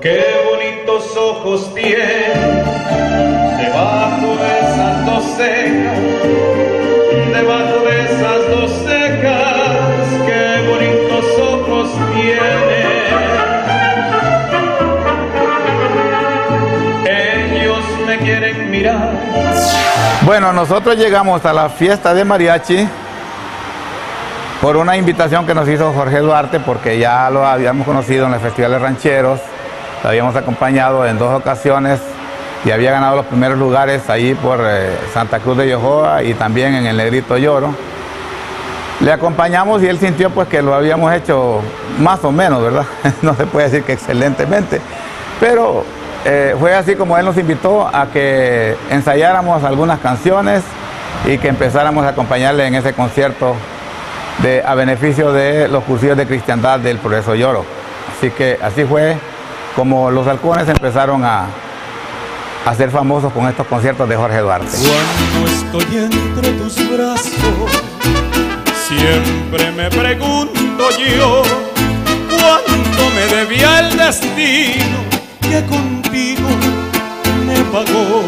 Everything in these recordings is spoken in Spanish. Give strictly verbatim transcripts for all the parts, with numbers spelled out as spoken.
Qué bonitos ojos tiene debajo de esas dos cejas, debajo de esas dos cejas, qué bonitos ojos tiene. Ellos me quieren mirar. Bueno, nosotros llegamos a la fiesta de mariachi por una invitación que nos hizo Jorge Duarte, porque ya lo habíamos conocido en los festivales rancheros, lo habíamos acompañado en dos ocasiones y había ganado los primeros lugares ahí por eh, Santa Cruz de Yojoa y también en el Negrito Lloro. Le acompañamos y él sintió pues que lo habíamos hecho más o menos, ¿verdad? No se puede decir que excelentemente, pero eh, fue así como él nos invitó a que ensayáramos algunas canciones y que empezáramos a acompañarle en ese concierto de, a beneficio de los cursillos de cristiandad del Progreso Lloro. Así que así fue como los halcones empezaron a, a ser famosos con estos conciertos de Jorge Duarte. Cuando estoy entre tus brazos, siempre me pregunto yo, ¿cuánto me debía el destino que contigo me pagó?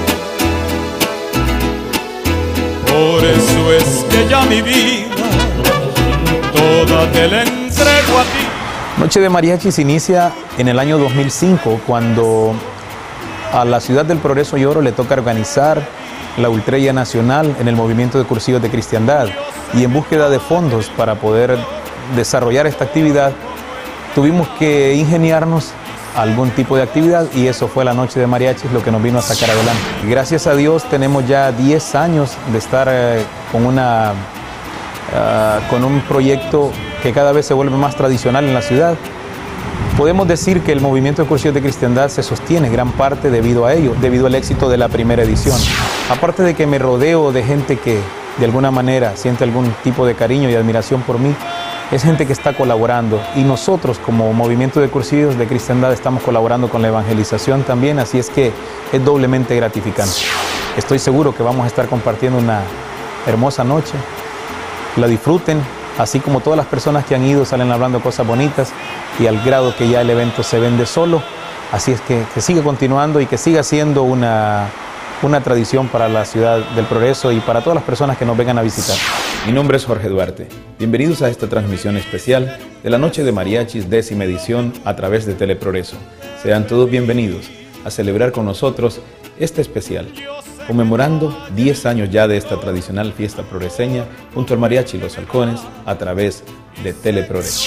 Por eso es que ya mi vida toda te la entrego a ti. Noche de Mariachi se inicia en el año dos mil cinco, cuando a la ciudad del Progreso Lloro le toca organizar la Ultrella Nacional en el movimiento de cursillos de cristiandad, y en búsqueda de fondos para poder desarrollar esta actividad tuvimos que ingeniarnos algún tipo de actividad, y eso fue la Noche de Mariachi, lo que nos vino a sacar adelante. Gracias a Dios tenemos ya diez años de estar eh, con, una, uh, con un proyecto que cada vez se vuelve más tradicional en la ciudad. Podemos decir que el movimiento de cursillos de cristiandad se sostiene gran parte debido a ello, debido al éxito de la primera edición. Aparte de que me rodeo de gente que de alguna manera siente algún tipo de cariño y admiración por mí, es gente que está colaborando, y nosotros como movimiento de cursillos de cristiandad estamos colaborando con la evangelización también, así es que es doblemente gratificante. Estoy seguro que vamos a estar compartiendo una hermosa noche, la disfruten, así como todas las personas que han ido salen hablando cosas bonitas, y al grado que ya el evento se vende solo, así es que, que siga continuando y que siga siendo una, una tradición para la ciudad del Progreso y para todas las personas que nos vengan a visitar. Mi nombre es Jorge Duarte. Bienvenidos a esta transmisión especial de la Noche de Mariachis, décima edición a través de Teleprogreso. Sean todos bienvenidos a celebrar con nosotros este especial, conmemorando diez años ya de esta tradicional fiesta progreseña junto al mariachi y los halcones a través de Teleprogreso.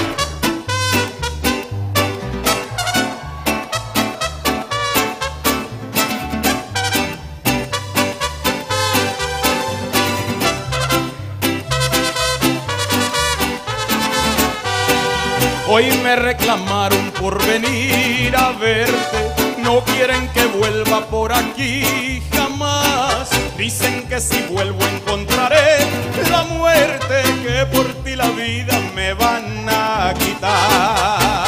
Hoy me reclamaron por venir a verte, no quieren que vuelva por aquí jamás. Dicen que si vuelvo encontraré la muerte, que por ti la vida me van a quitar.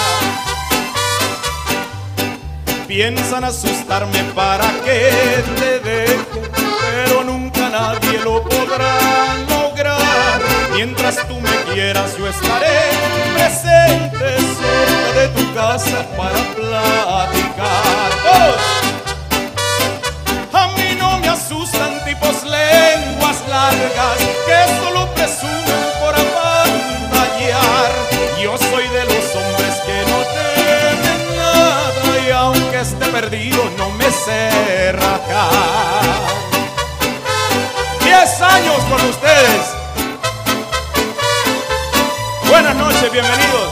Piensan asustarme para que te deje, pero nunca nadie lo podrá lograr. Mientras tú me quieras yo estaré presente cerca de tu casa para platicar. ¡Oh! A mí no me asustan tipos lenguas largas que solo presumen por apantallar. Yo soy de los hombres que no temen nada, y aunque esté perdido no me sé rajar. Diez años con ustedes. Buenas noches, bienvenidos.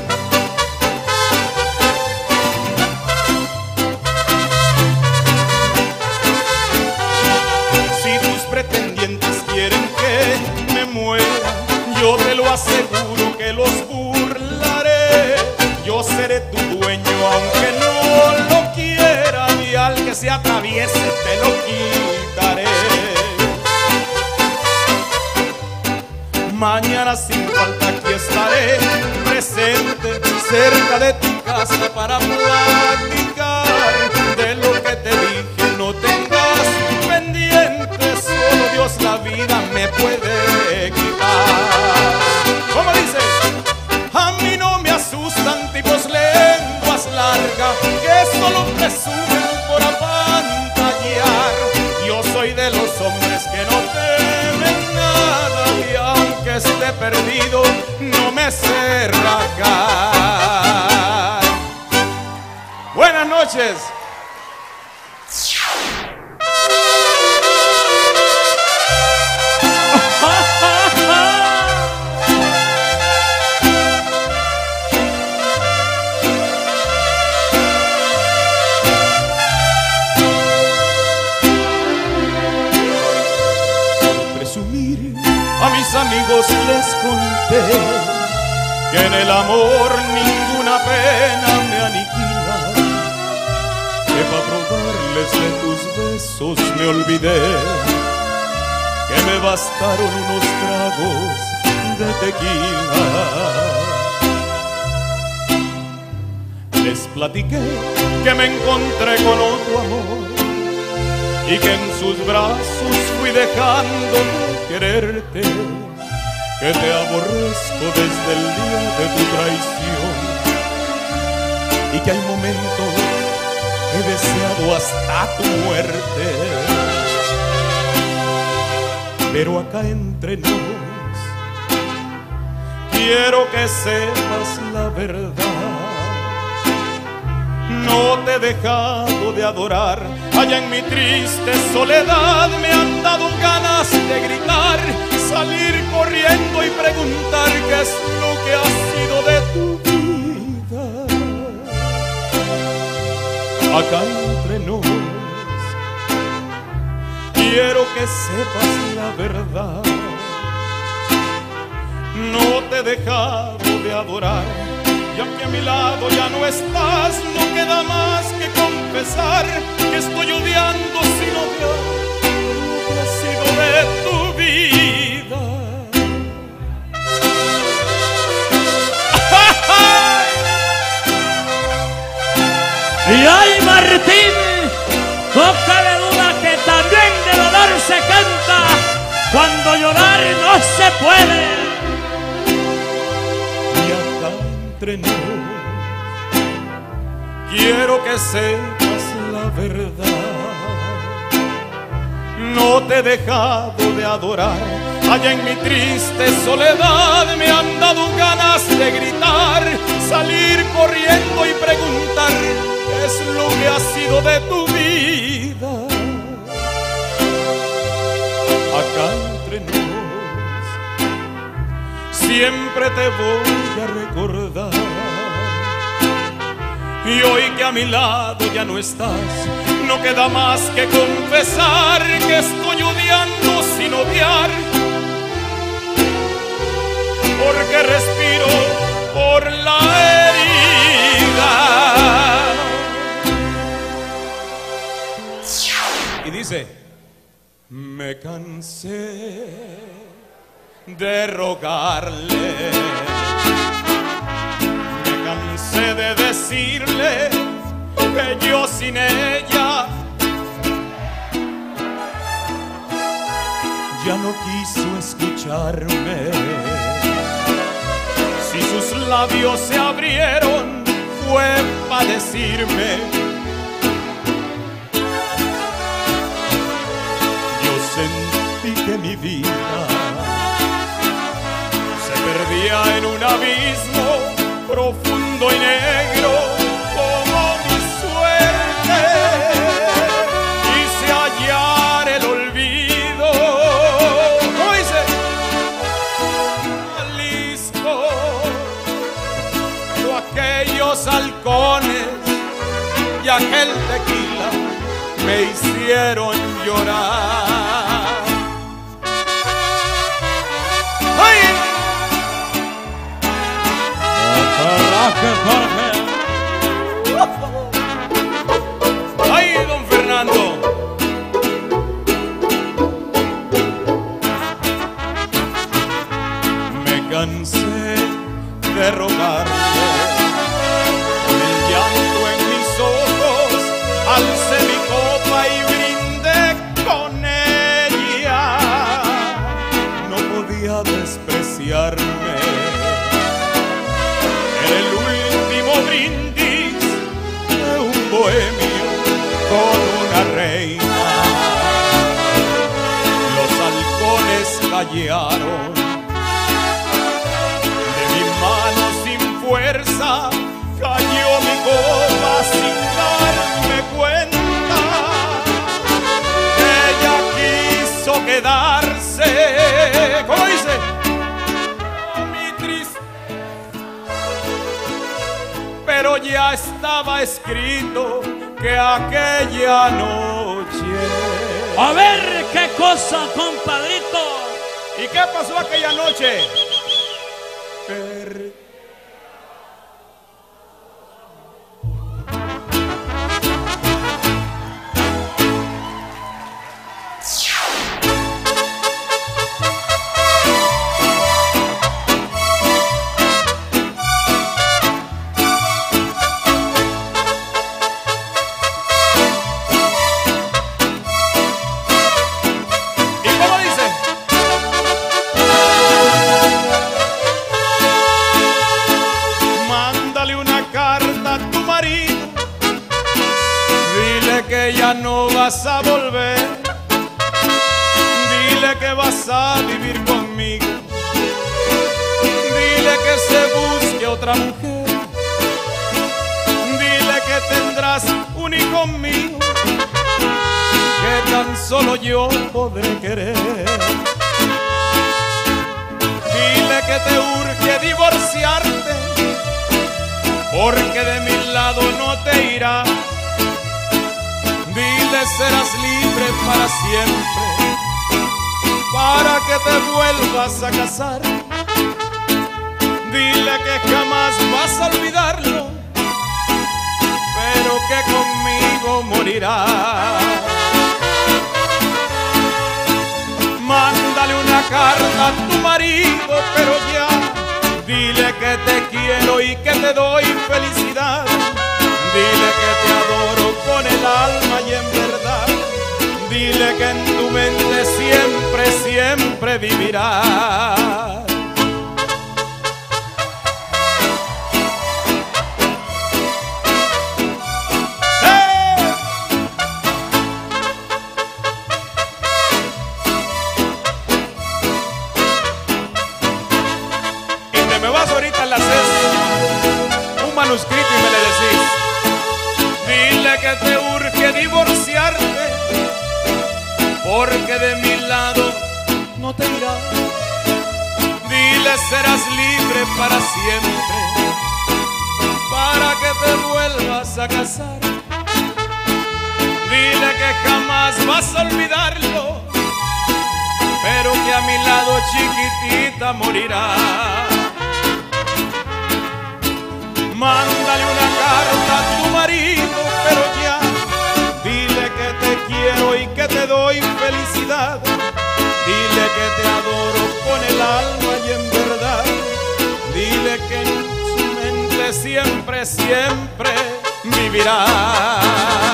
Si tus pretendientes quieren que me muera, yo te lo aseguro que los burlaré. Yo seré tu dueño aunque no lo quiera, y al que se atraviese te lo quitaré. Mañana sin falta aquí estaré presente cerca de tu casa para platicar de lo que te dije. No tengas pendiente, solo Dios la vida me puede quitar. ¿Cómo dice? A mí no me asustan tipos lenguas largas noches. Amigos les conté que en el amor ninguna pena me aniquila, que pa' probarles de tus besos me olvidé, que me bastaron unos tragos de tequila. Les platiqué que me encontré con otro amor y que en sus brazos fui dejando de quererte, que te aborrezco desde el día de tu traición y que hay momentos he deseado hasta tu muerte. Pero acá entre nos quiero que sepas la verdad. No te he dejado de adorar, allá en mi triste soledad me han dado ganas de gritar, salir corriendo y preguntar qué es lo que ha sido de tu vida. Acá entre nos quiero que sepas la verdad. No te he dejado de adorar, ya que a mi lado ya no estás, no queda más que confesar que estoy odiando sin odiar lo que ha sido de tu vida. Y ay, Martín, no cabe duda que también de dolor se canta cuando llorar no se puede. Entre nos, quiero que sepas la verdad. No te he dejado de adorar, allá en mi triste soledad me han dado ganas de gritar, salir corriendo y preguntar qué es lo que ha sido de tu vida. Acá entre nos siempre te voy a recordar, y hoy que a mi lado ya no estás, no queda más que confesar que estoy odiando sin odiar, porque respiro por la herida. Y dice: me cansé de rogarle, me cansé de decirle que yo sin ella ya no quiso escucharme. Si sus labios se abrieron fue para decirme: yo sentí que mi vida perdía en un abismo profundo y negro como mi suerte. Quise hallar el olvido, ¿cómo dice? Jalisco, pero aquellos halcones y aquel tequila me hicieron llorar. ¡Ay! ¡Ay, don Fernando! Me cansé de rogarle, con el llanto en mis ojos, alcé mi copa y brindé con ella. No podía despreciarme, el último pero ya estaba escrito que aquella noche. A ver qué cosa, compadrito. ¿Y qué pasó aquella noche? Per que ya no vas a volver, dile que vas a vivir conmigo, dile que se busque otra mujer, dile que tendrás un hijo mío, que tan solo yo podré querer. Dile que te urge divorciarte, porque de mi lado no te irás. Dile serás libre para siempre, para que te vuelvas a casar. Dile que jamás vas a olvidarlo, pero que conmigo morirás. Mándale una carta a tu marido, pero ya dile que te quiero y que te doy felicidad. Dile que te adoro con el alma y en verdad. Dile que en tu mente siempre, siempre vivirás. ¡Eh! Y te me vas ahorita en la cesta, un manuscrito y me le decís. Dile que te urge divorciarte, porque de mi lado no te irás. Dile serás libre para siempre, para que te vuelvas a casar. Dile que jamás vas a olvidarlo, pero que a mi lado chiquitita morirás. Mándale una carta a tu marido, pero ya dile que te quiero y que te doy felicidad. Dile que te adoro con el alma y en verdad. Dile que en su mente siempre, siempre vivirás.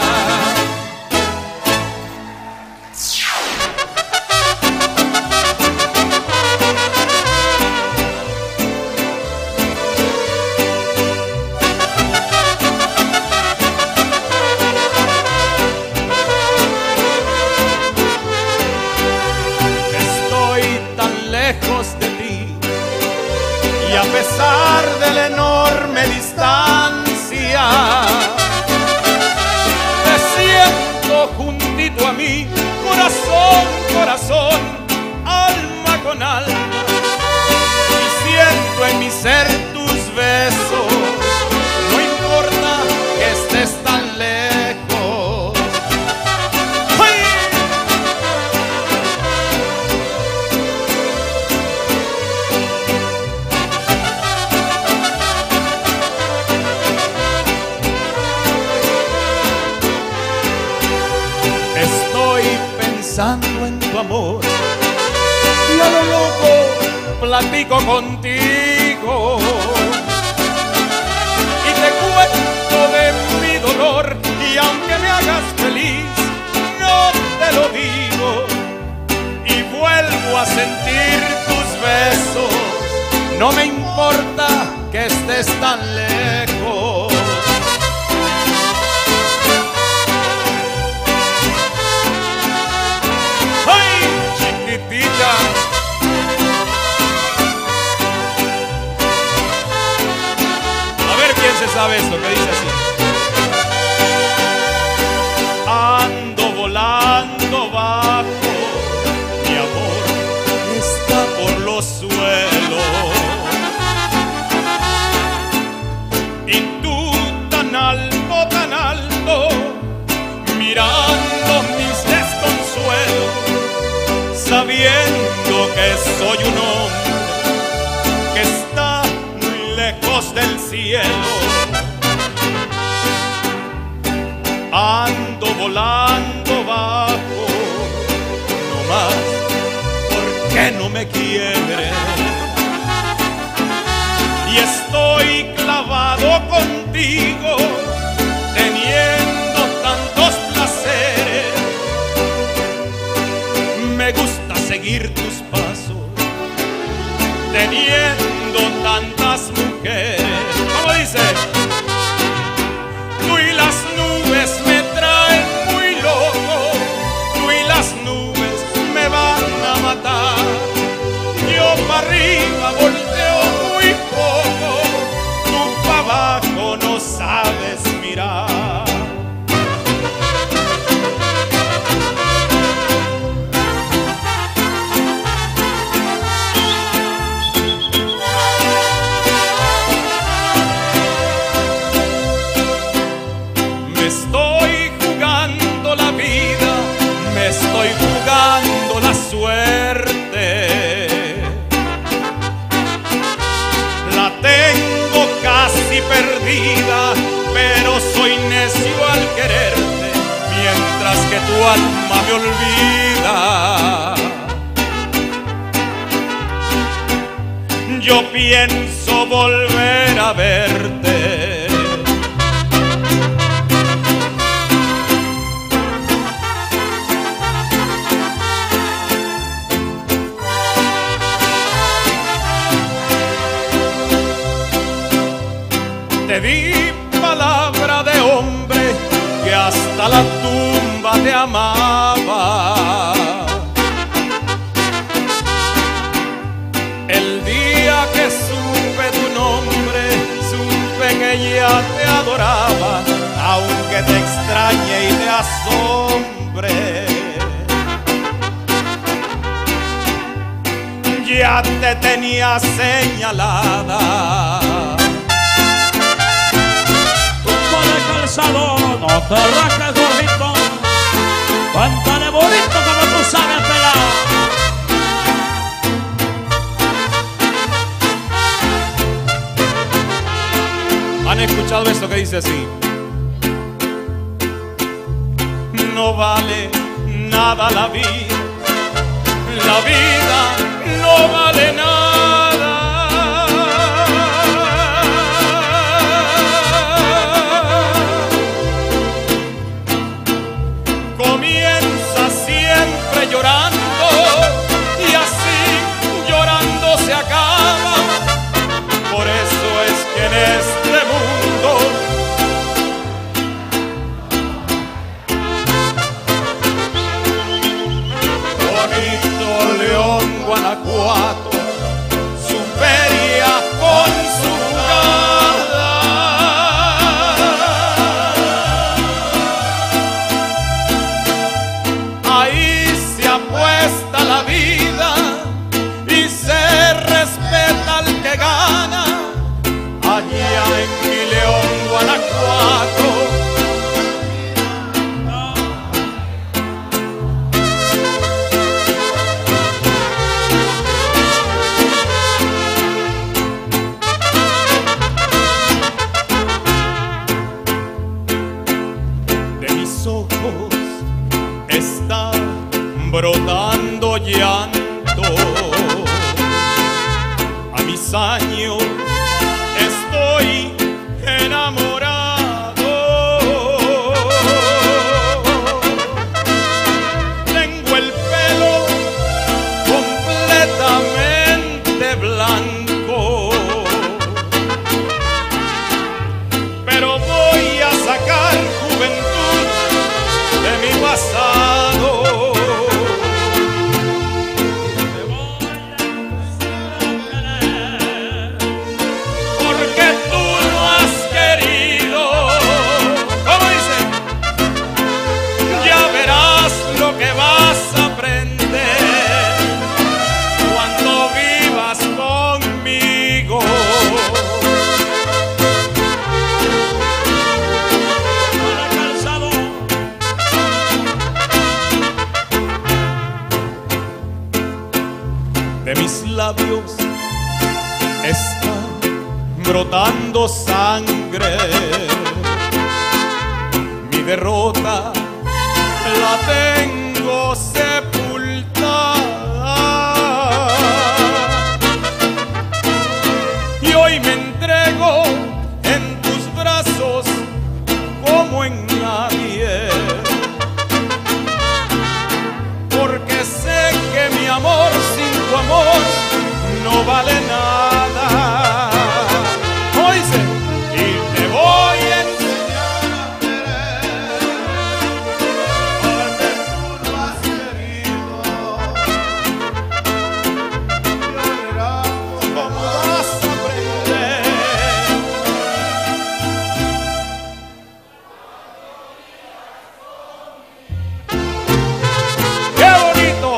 A pesar de la enorme distancia, te siento juntito a mí, corazón, corazón, alma con alma, y siento en mi ser tus besos, no importa que estés tan lejos. ¡Ay! Pensando en tu amor y a lo loco platico contigo y te cuento de mi dolor, y aunque me hagas feliz no te lo digo, y vuelvo a sentir tus besos, no me importa que estés tan lejos. A ver quién se sabe esto que dice así. Ando volando bajo, mi amor está por los suelos, y tú que soy un hombre que está muy lejos del cielo. Ando volando bajo, no más porque no me quiere. Y estoy clavado contigo, teniendo tantos placeres. Me gusta seguir tus pasos, teniendo tantas mujeres. ¿Cómo dice? Tú y las nubes me traen muy loco, tú y las nubes me van a matar. Yo para arriba volteo muy poco, tú para abajo no sabes mirar. Me estoy jugando la vida, me estoy jugando la suerte. La tengo casi perdida, pero soy necio al quererte, mientras que tu alma me olvida. Yo pienso volver a verte. Te di palabra de hombre que hasta la tumba te amaba. El día que supe tu nombre, supe que ya te adoraba, aunque te extrañe y te asombre. Ya te tenía señalada. No te rasques, gordito, cuéntale bonito como tú sabes pelar. ¿Han escuchado esto que dice así? No vale nada la vida, la vida no vale nada. Comienza siempre llorando y así llorando se acaba. Por eso es que en este mundo bonito León, Guanajuato, su feria con su jugada. Ahí se apuesta la vida y se respeta al que gana. Allá en mi León, Guanajuato, de mis ojos está brotando llanto. A mis años estoy enamorado. Tengo el pelo completamente blanco, pero voy a sacar juventud de mi pasado. Porque tú no has querido. ¿Cómo dice? Ya verás lo que vas a aprender cuando vivas conmigo. derrota la tengo sepultada. Y hoy me entrego en tus brazos como en nadie, porque sé que mi amor sin tu amor no vale nada. Oíste, y te voy a enseñar a querer, porque tú lo has querido. Y verás cómo vas a aprender. ¡Qué bonito!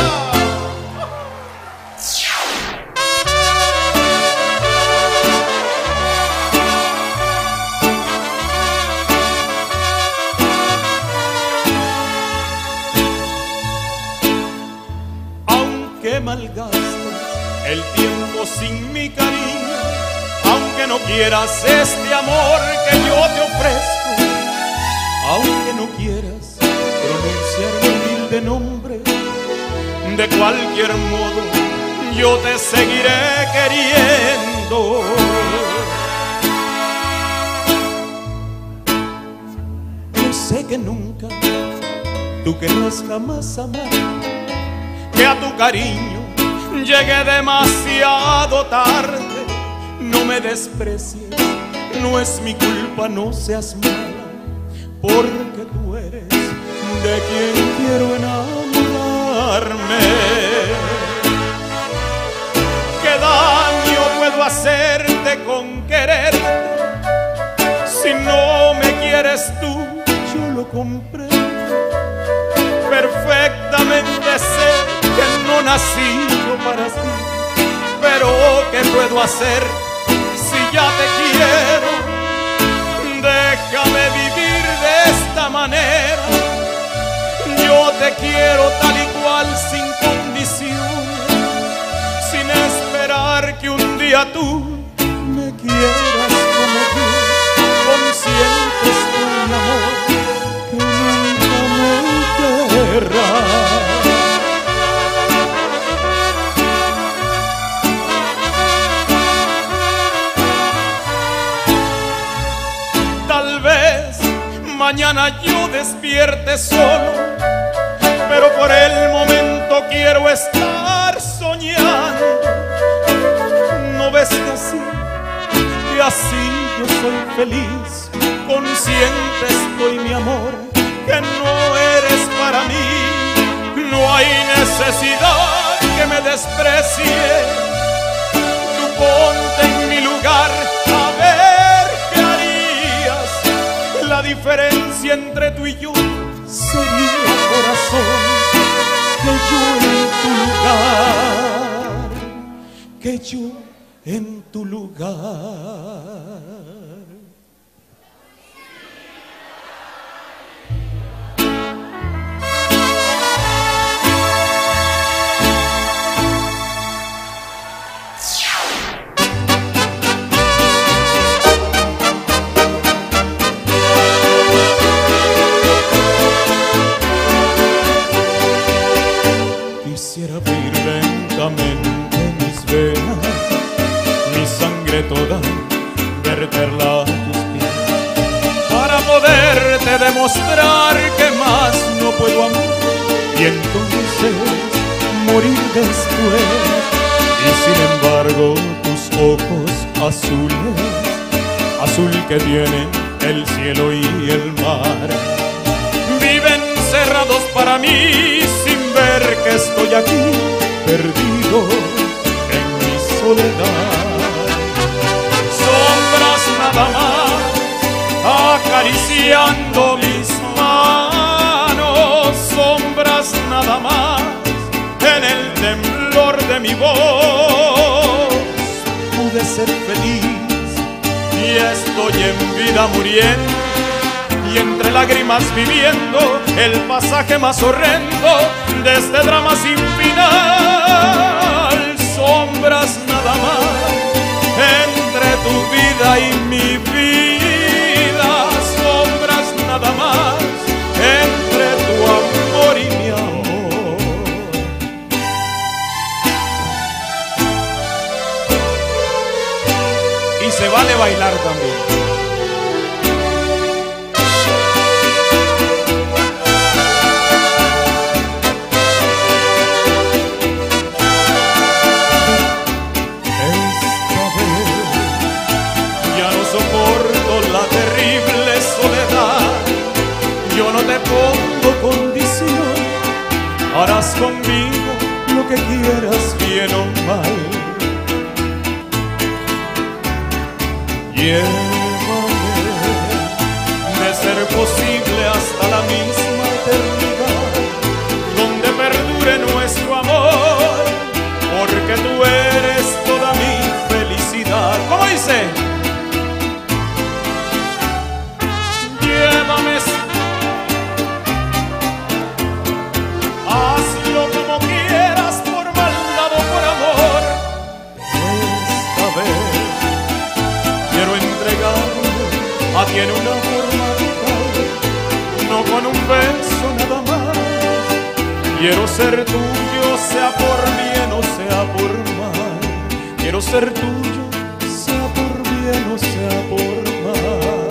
Aunque malgastes el tiempo sin mi cariño, aunque no quieras este amor que yo te ofrezco, aunque no quieras pronunciar mi humilde nombre, de cualquier modo yo te seguiré queriendo. Yo sé que nunca tú querrás jamás amar, que a tu cariño llegué demasiado tarde. No me desprecies, no es mi culpa, no seas mala, porque tú eres de quien quiero enamorarme. ¿Qué daño puedo hacerte con quererte? Si no me quieres tú, yo lo comprendo. Perfectamente sé que no nací yo para ti, pero ¿qué puedo hacer si ya te quiero? Déjame vivir de esta manera. Yo te quiero tal y cual, sin condiciones, sin esperar que un día tú me quieras como yo, conscientes de mi amor que nunca me querrás. Mañana yo despierte solo, pero por el momento quiero estar soñando. ¿No ves que así, que así yo soy feliz? Consciente estoy, mi amor, que no eres para mí. No hay necesidad que me desprecie. Tú ponte en mi lugar, a ver qué harías. La diferencia entre tú y yo sería, corazón, que yo en tu lugar, que yo en tu lugar. Quisiera abrir lentamente mis venas, mi sangre toda, verterla a tus pies, para poderte demostrar que más no puedo amar, y entonces morir después. Y sin embargo tus ojos azules, azul que tienen el cielo y el mar, viven cerrados para mí, sin ver que estoy aquí, perdido en mi soledad. Sombras nada más, acariciando mis manos, sombras nada más, en el temblor de mi voz. Pude ser feliz y estoy en vida muriendo, y entre lágrimas viviendo el pasaje más horrendo de este drama sin final. Sombras nada más entre tu vida y mi vida, sombras nada más lo que quieras, bien o mal. Llévame, de ser posible, hasta la misma eternidad, donde perdure nuestro amor, porque tú eres toda mi felicidad. ¿Cómo dice? Llévame, hazlo como quieras, por maldad o por amor. Esta vez quiero entregarme a ti en una forma vital, no con un beso nada más. Quiero ser tuyo, sea por bien o sea por mal. Quiero ser tuyo, sea por bien o sea por mal.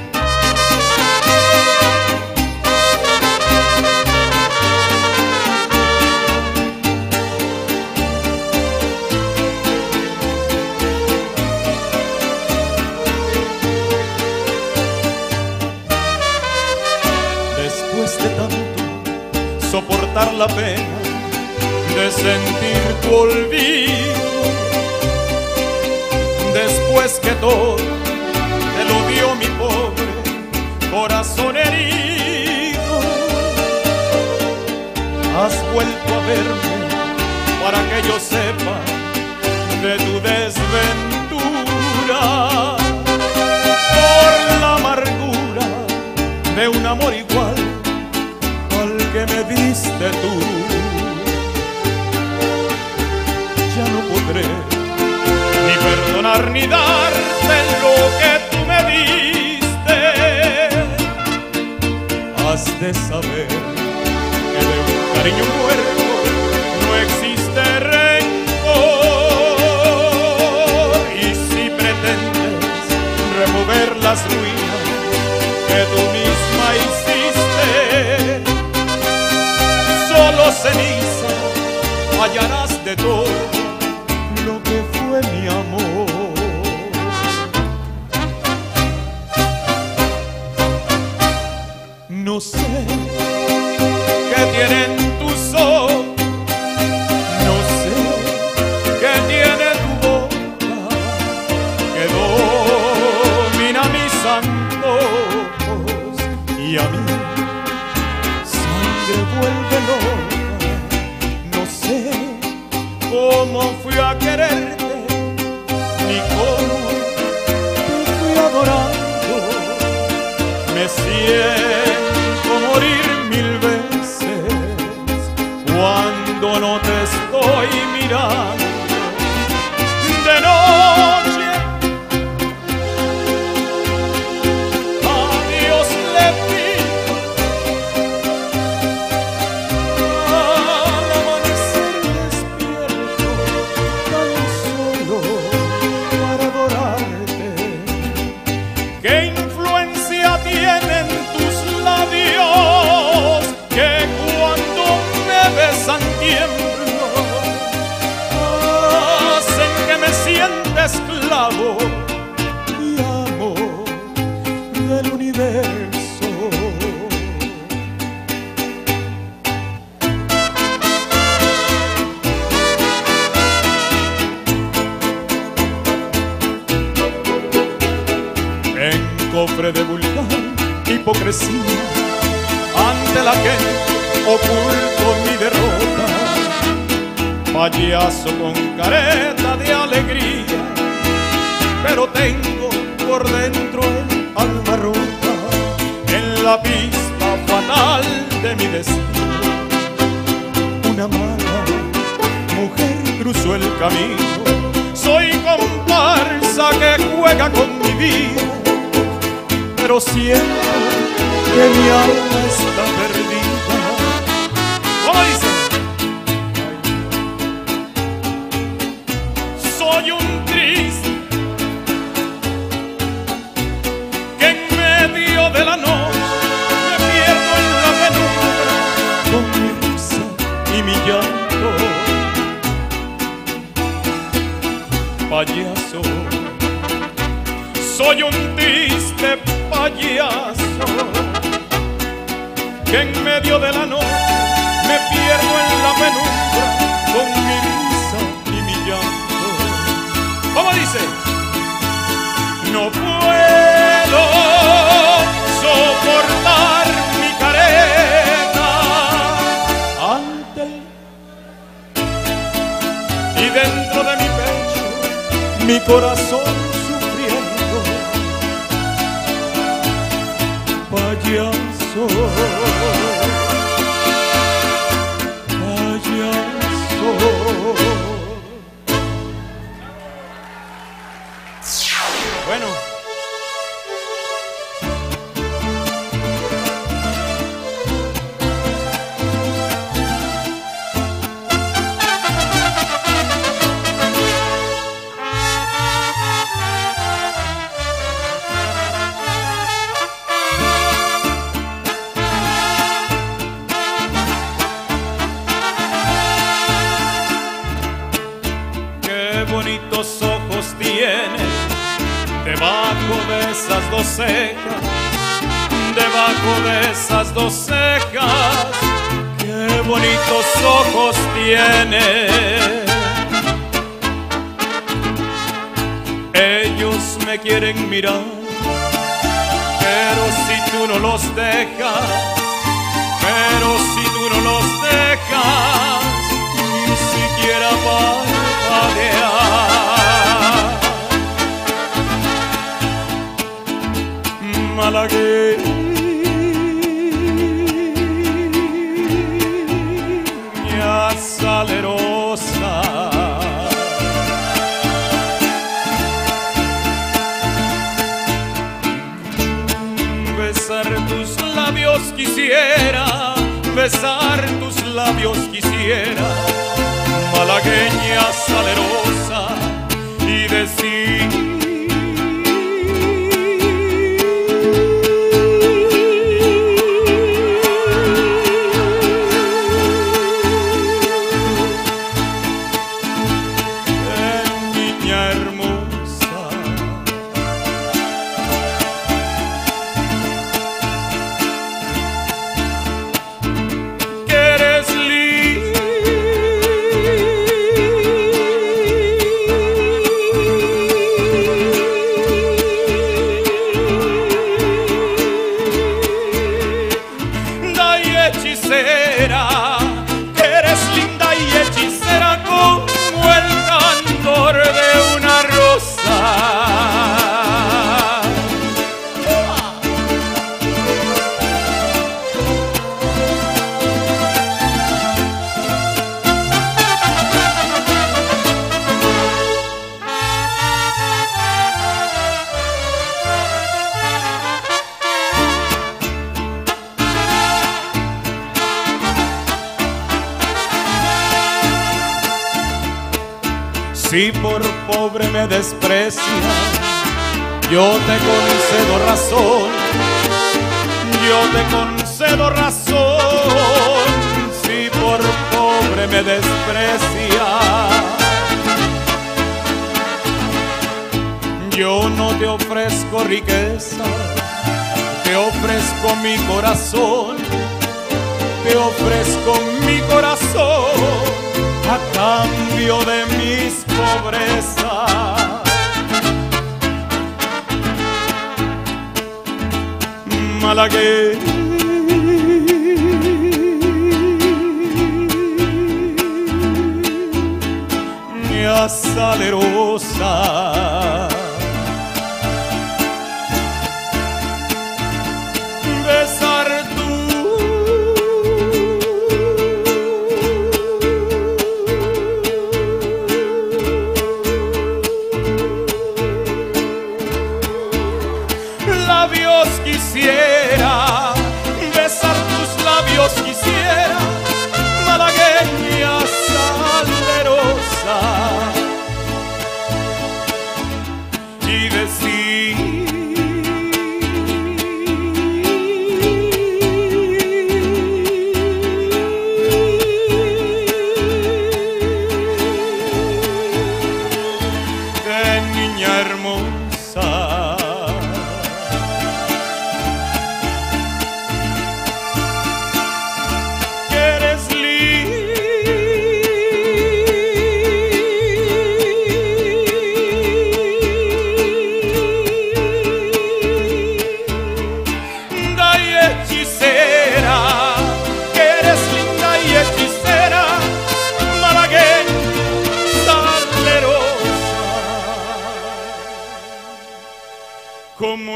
Soportar la pena de sentir tu olvido, después que todo te lo dio mi pobre corazón herido. Has vuelto a verme para que yo sepa de tu desventura, por la amargura de un amor igual que me diste tú. Ya no podré ni perdonar ni darte lo que tú me diste. Has de saber que de un cariño muerto no existe rencor, y si pretendes remover las ruinas que tú misma hiciste, solo ceniza hallarás de todo lo que fue mi amor. No sé qué tienen tus ojos, no sé qué tiene tu boca, que domina mis antojos, y a mí sangre vuelve loca. No sé cómo fui a quererte, ni cómo te fui adorando. Me siento morir mil veces cuando no te estoy mirando. De noche a Dios le pido, al amanecer despierto, tan solo para adorarte. ¿Qué influencia tienen tus labios que cuando me besan tiemblo, hacen que me sienta esclavo y amo del universo? En cofre de vulgar hipocresía, ante la que oculto mi derrota, payaso con careta de alegría, pero tengo por dentro el alma rota. En la pista fatal de mi destino, una mala mujer cruzó el camino. Soy comparsa que juega con mi vida, pero siento que mi alma está perdida. ¿Cómo dice? Soy un triste que en medio de la noche me pierdo en la penumbra con mi risa y mi llanto. Payaso, soy un triste payaso que en medio de la noche me pierdo en la penumbra con dice? No puedo soportar mi careta ante el... y dentro de mi pecho mi corazón sufriendo. Payaso, payaso. Bueno, qué bonitos ojos tienes debajo de esas dos cejas, debajo de esas dos cejas, qué bonitos ojos tienes. Ellos me quieren mirar, pero si tú no los dejas, pero si tú no los dejas, ni siquiera parpadear. Malagueña salerosa, besar tus labios quisiera, besar tus labios quisiera, malagueña salerosa, y decir: hechicera, que eres linda y hechicera como el candor de una rosa. Si por pobre me desprecias, yo te concedo razón, yo te concedo razón. Si por pobre me desprecias, yo no te ofrezco riqueza, te ofrezco mi corazón, te ofrezco mi corazón a cambio de mis pobrezas. Malagueña salerosa, besar tu labios quisiera, besar tus labios quisiera, malagueña salerosa.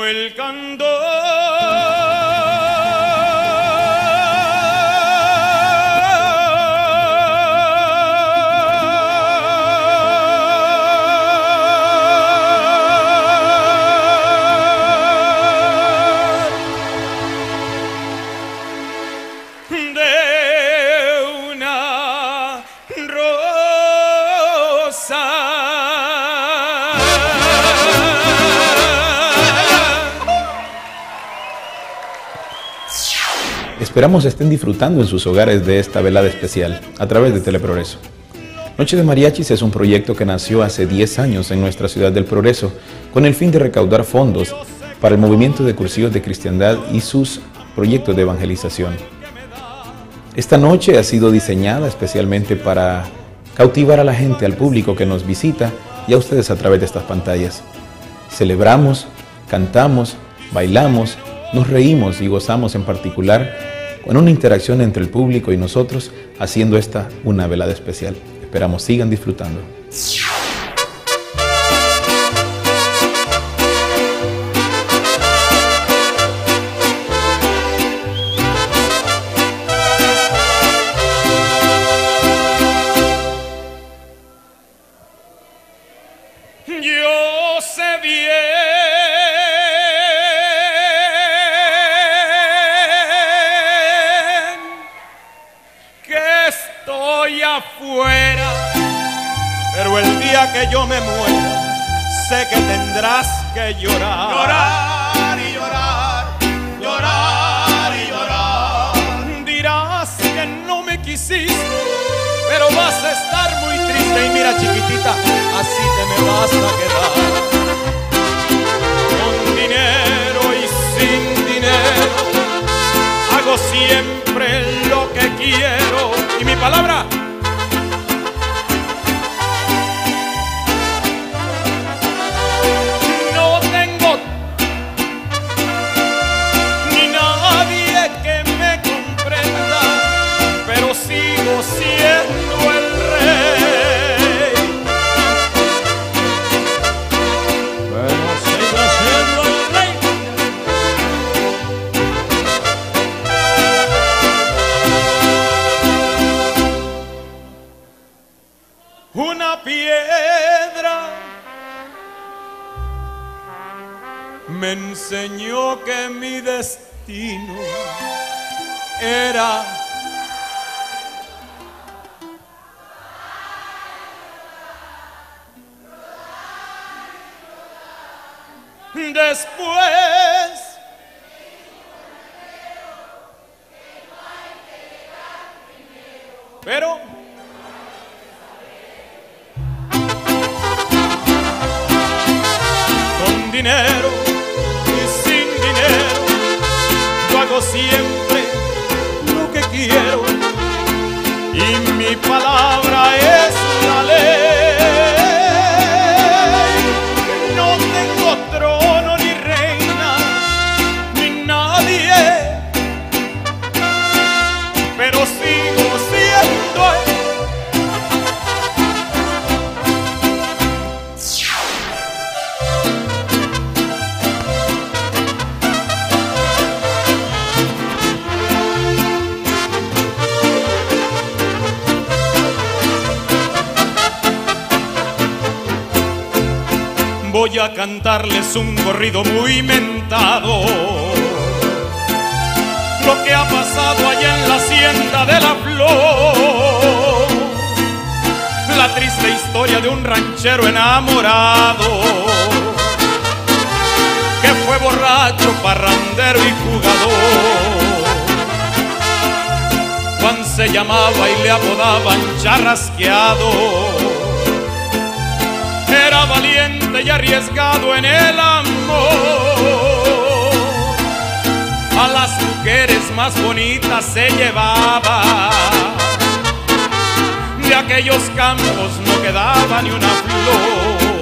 el candor. Esperamos estén disfrutando en sus hogares de esta velada especial a través de Teleprogreso. Noche de Mariachis es un proyecto que nació hace diez años en nuestra ciudad del Progreso con el fin de recaudar fondos para el movimiento de cursivos de cristiandad y sus proyectos de evangelización. Esta noche ha sido diseñada especialmente para cautivar a la gente, al público que nos visita y a ustedes a través de estas pantallas. Celebramos, cantamos, bailamos, nos reímos y gozamos en particular con una interacción entre el público y nosotros, haciendo esta una velada especial. Esperamos sigan disfrutando. Yo sé bien que estoy afuera, pero el día que yo me muera, sé que tendrás que llorar. Llorar y llorar, llorar y llorar. Dirás que no me quisiste, pero vas a estar muy triste. Y mira, chiquitita, así te me vas a quedar. Con dinero y sin dinero, hago siempre lo que quiero. Y mi palabra, no tengo ni nadie que me comprenda, pero sigo siendo el rey. Pero sigo siendo el rey. Una piedra me enseñó que mi destino era después pero con dinero y sin dinero yo hago siempre lo que quiero y mi palabra es la ley. No tengo trono ni reina ni nadie, pero sigo siendo el voy a cantarles un corrido muy mentado, lo que ha pasado allá en la hacienda de la Flor, la triste historia de un ranchero enamorado que fue borracho, parrandero y jugador. Juan se llamaba y le apodaban Charrasqueado. Era valiente y arriesgado en el amor. A las mujeres más bonitas se llevaba. De aquellos campos no quedaba ni una flor.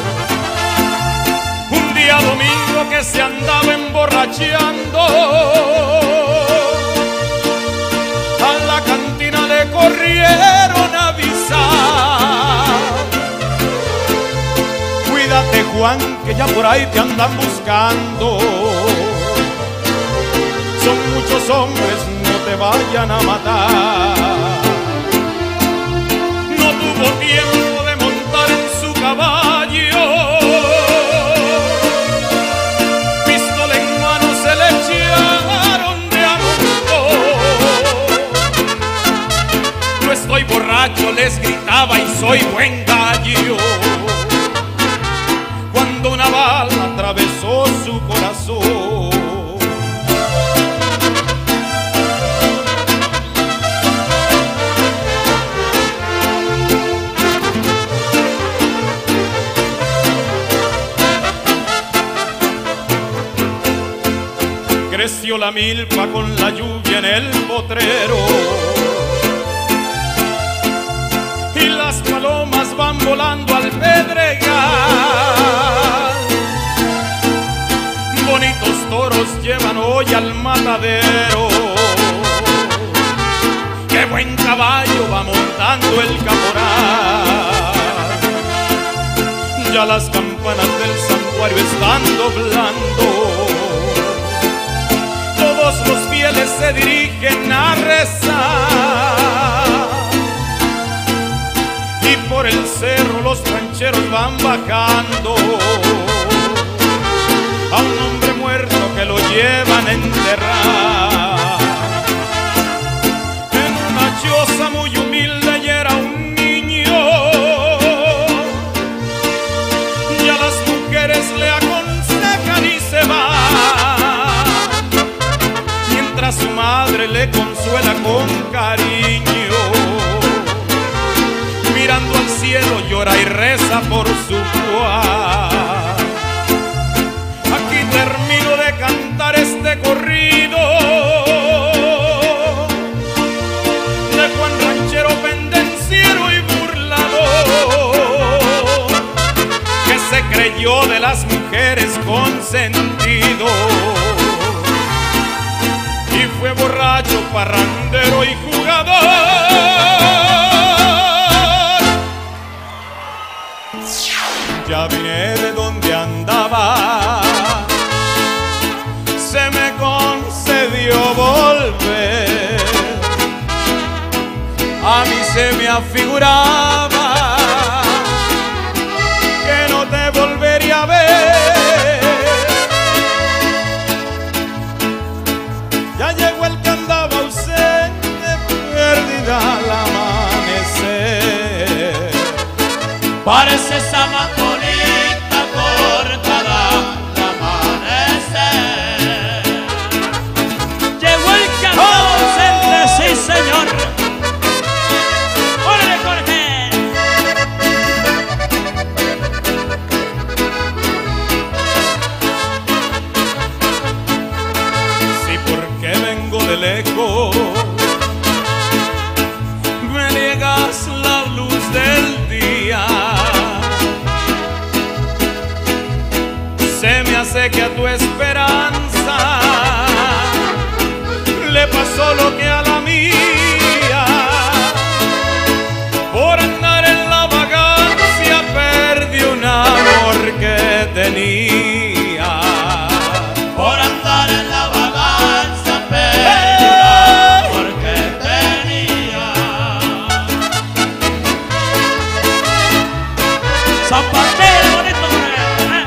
Un día domingo que se andaba emborrachando, a la cantina le corrieron a avisar: cuídate, Juan, que ya por ahí te andan buscando. Son muchos hombres, no te vayan a matar. No tuvo tiempo de montar en su caballo, pistola en mano se le echaron de a montón. No estoy borracho, les gritaba, y soy buen gallo, cuando una bala atravesó su corazón. Creció la milpa con la lluvia en el potrero, y las palomas van volando al pedregal. Bonitos toros llevan hoy al matadero, qué buen caballo va montando el caporal. Ya las campanas del santuario están doblando, todos los fieles se dirigen a rezar, y por el cerro los rancheros van bajando a un hombre muerto que lo llevan a enterrar. En una choza muy humilde y era un niño, y a las mujeres le aconsejan y se van, mientras su madre le consuela con cariño. Mirando al cielo llora y reza por su Juan. Aquí termino de cantar este corrido de Juan ranchero, pendenciero y burlador, que se creyó de las mujeres consentido, y fue borracho, parrandero y jugador. Ya vine de donde andaba, se me concedió volver. A mí se me afiguraba que no te volvería a ver. Ya llegó el que andaba ausente, perdida al amanecer. Parece esa más bonita cortada al amanecer. Llegó el que andaba ausente, sí señor. ¡Órale, Jorge! Sí, porque vengo de lejos, me niegas la luz del día. Se me hace que a tu esperanza le pasó lo que a la mía. Por andar en la vagancia perdí un amor que tenía. Por andar en la vagancia perdí un amor que tenía. Zapatero bonito, ¿eh?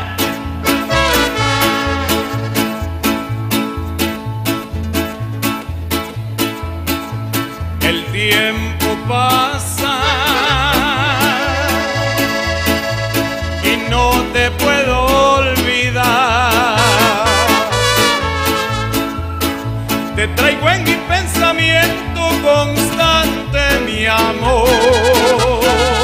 El tiempo pasa y no te puedo olvidar. Te traigo en mi pensamiento constante, mi amor.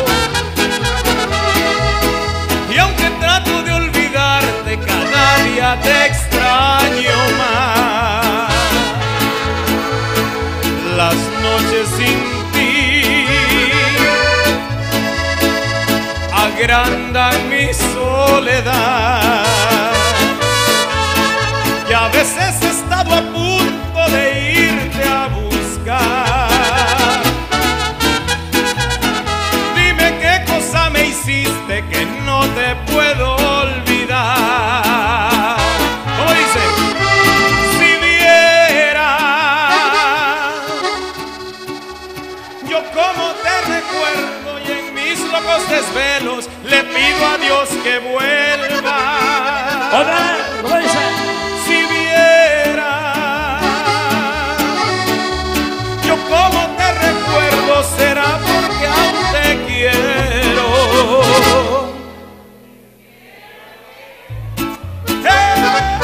Y aunque trato de olvidarte, cada día te extraño más. Las noches sin ti agrandan mi soledad, y a veces he estado a punto de irte a buscar. Dime qué cosa me hiciste que no te puedo olvidar. pido a Dios que vuelva. Otra vez, ¿cómo dice? Si viera yo como te recuerdo, será porque aún te quiero. ¡Eh!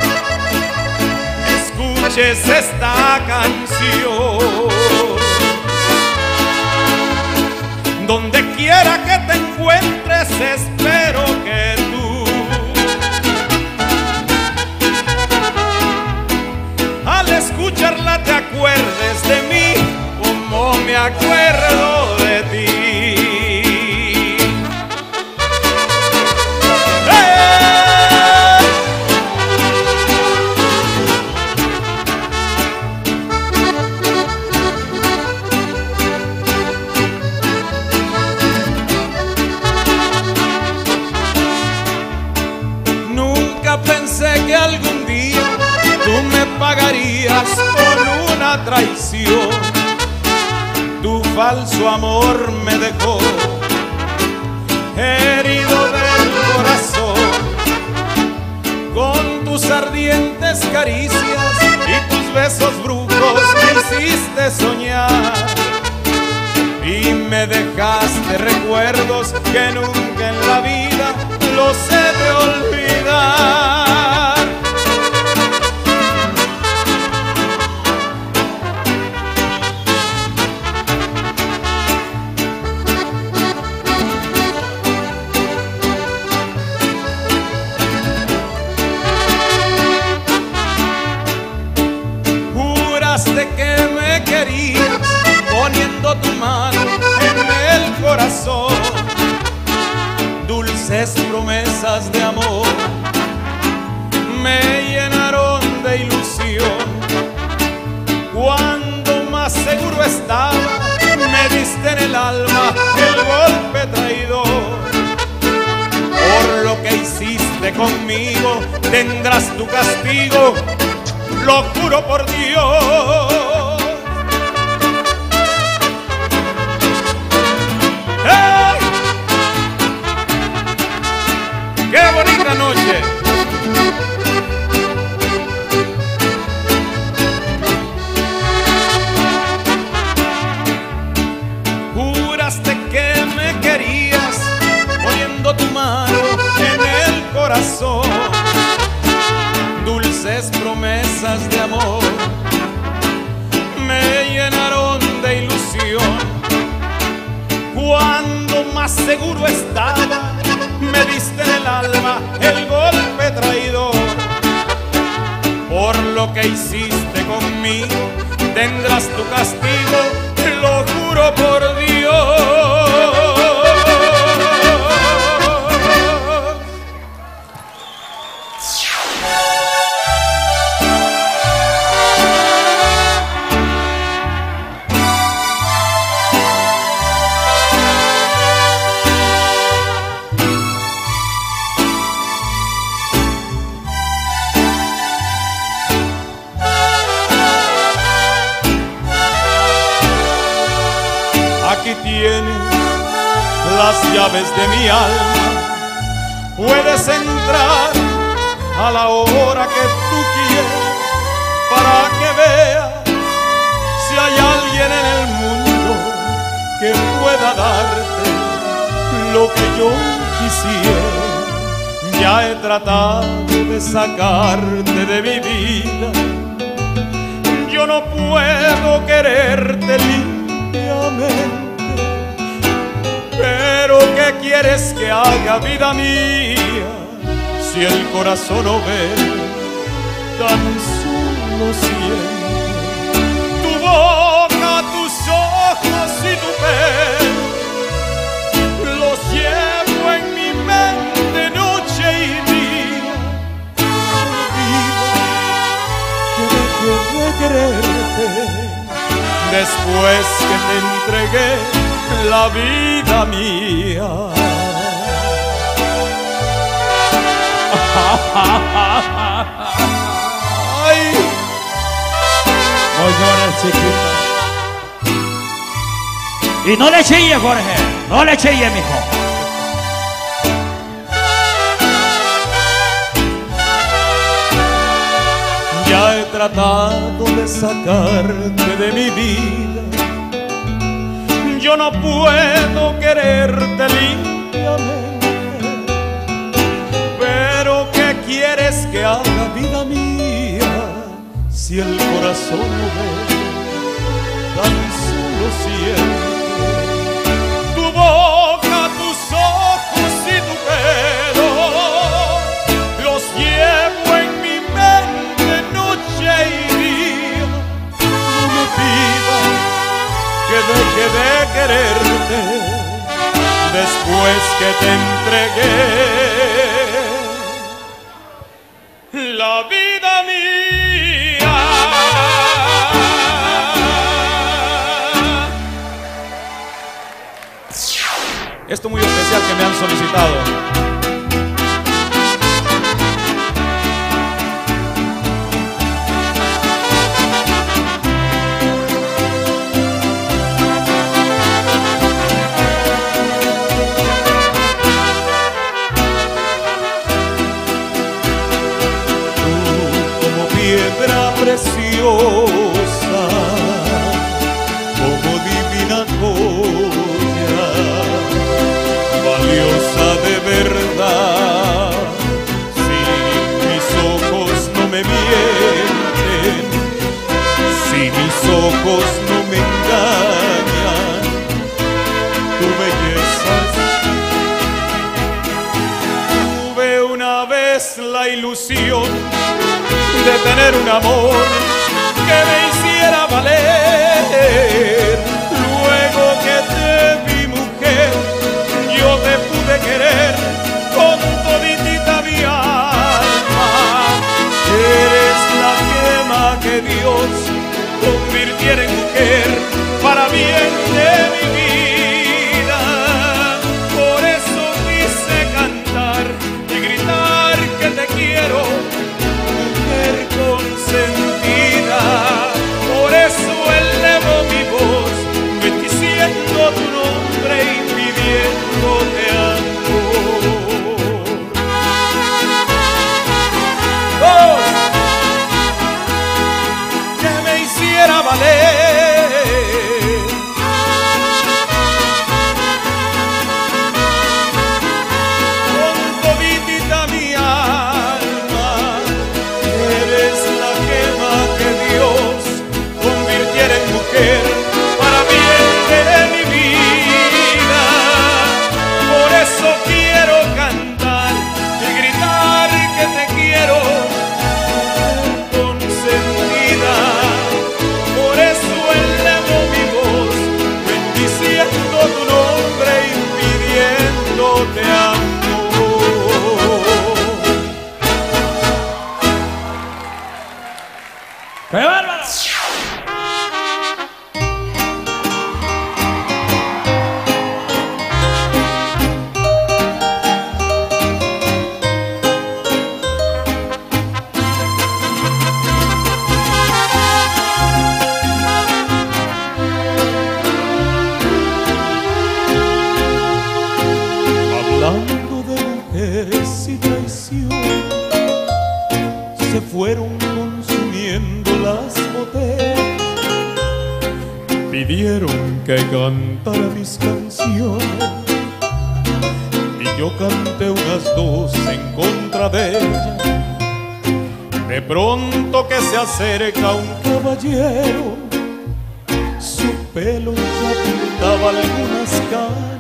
Escuches esta canción. Donde quiera que te encuentres, espero que tú al escucharla te acuerdes de mí como me acuerdo de ti. Que algún día tú me pagarías con una traición. Tu falso amor me dejó herido del corazón. Con tus ardientes caricias y tus besos brujos me hiciste soñar. Y me dejaste recuerdos que nunca en la vida los he de olvidar. Juraste que me querías poniendo tu mano en el corazón. Dulces promesas de amor me llenaron de ilusión. Cuando más seguro estaba, me diste en el alma el golpe traidor. Por lo que hiciste conmigo, tendrás tu castigo, lo juro por Dios. ¡Hey! ¡Qué bonita noche! Juraste que me querías poniendo tu mano en el corazón. Dulces promesas de amor me llenaron de ilusión. Cuando más seguro estaba, me diste en el alma el golpe traidor. Por lo que hiciste conmigo, tendrás tu castigo, lo juro por Dios. Aquí tienes las llaves de mi alma. Puedes entrar a la hora que tú quieras para que veas si hay alguien en el mundo que pueda darte lo que yo quisiera. Ya he tratado de sacarte de mi vida. Yo no puedo quererte limpiamente. Pero ¿qué quieres que haga, vida mía? Si el corazón no ve, tan solo siente. Tu boca, tus ojos y tu pelo los llevo en mi mente noche y día. Vida, que dejé de quererte después que te entregué la vida mía. Ay, No llores, chiquita. Y no le chille, Jorge. No le chille, mijo. tratado de sacarte de mi vida. Yo no puedo quererte limpiamente, pero ¿qué quieres que haga, vida mía? Si el corazón no ve, tan solo siente tu boca, tus ojos y tu pelo. Los llevo en mi mente noche y día. No me pidas que deje de quererte después que te entregué la vida mía. Esto muy especial que me han solicitado. Preciosa, como divina joya, valiosa de verdad. Si mis ojos no me mienten, si mis ojos no me engañan, tu belleza es. Tuve una vez la ilusión de tener un amor que me hiciera valer. Luego que te vi, mujer, yo te pude querer con toditita mi alma. Eres la gema que Dios convirtiera en mujer para bien de mi vida. Por eso quise cantar y gritar que te quiero, consentida. Por eso elevo mi voz, bendiciendo tu nombre y pidiéndote amor. Dos, que me hiciera valer con toditita mi alma. Eres la gema que Dios convirtiera en mujer para bien de mi vida. Por eso quiero cantar y gritar que te quiero, consentida. Por eso elevo mi voz, bendiciendo tu nombre y pidiéndote amor. ¡Qué bárbaro! Hablando de mujeres y traición, se fueron consumiendo las botellas. Pidieron que cantara mis canciones y yo canté unas dos en contra de ella. De pronto que se acerca un caballero, su pelo ya pintaba algunas canas.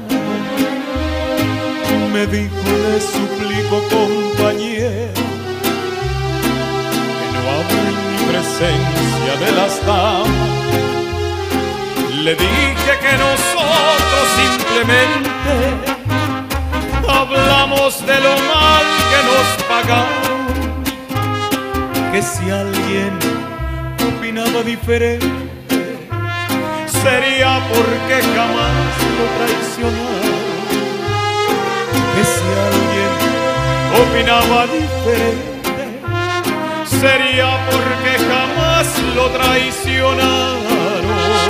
Me dijo, le suplico, compañero, que no hable en mi presencia de las damas. Le dije que nosotros simplemente hablamos de lo mal que nos pagaron, que si alguien opinaba diferente sería porque jamás lo traicionaron. Que si alguien opinaba diferente sería porque jamás lo traicionaron.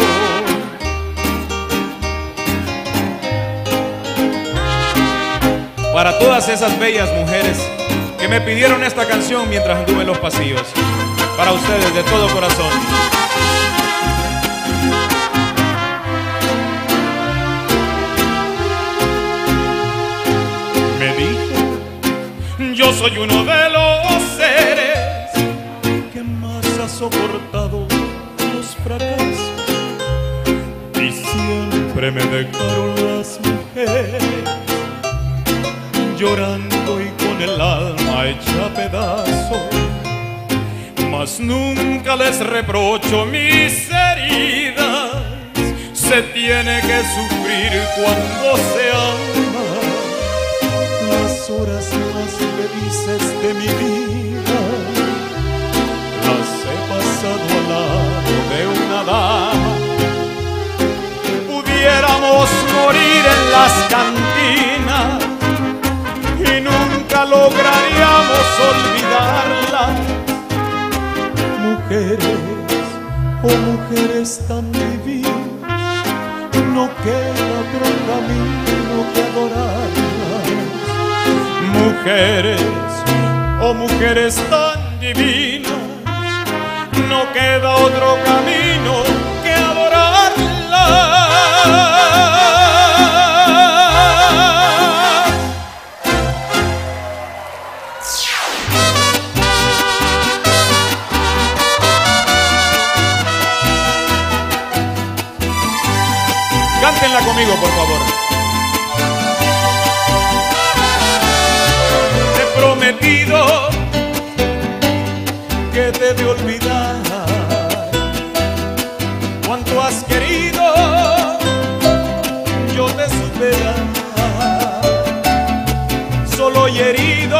Para todas esas bellas mujeres que me pidieron esta canción mientras anduve en los pasillos, para ustedes de todo corazón. Me dijo, yo soy uno de los seres que más ha soportado los fracasos, y siempre me dejaron las mujeres llorando y con el alma hecha a pedazos. Mas nunca les reprocho mis heridas, se tiene que sufrir cuando se ama. Las horas más felices de mi vida las he pasado al lado de una dama. Pudiéramos morir en las cantinas y nunca lograríamos olvidarla. Mujeres, oh mujeres tan divinas, no queda otro camino que adorarlas. Mujeres, oh mujeres tan divinas, no queda otro camino que adorarlas. Cántenla conmigo, por favor. Te he prometido que te he de olvidar cuanto has querido, yo te superar. Solo y herido,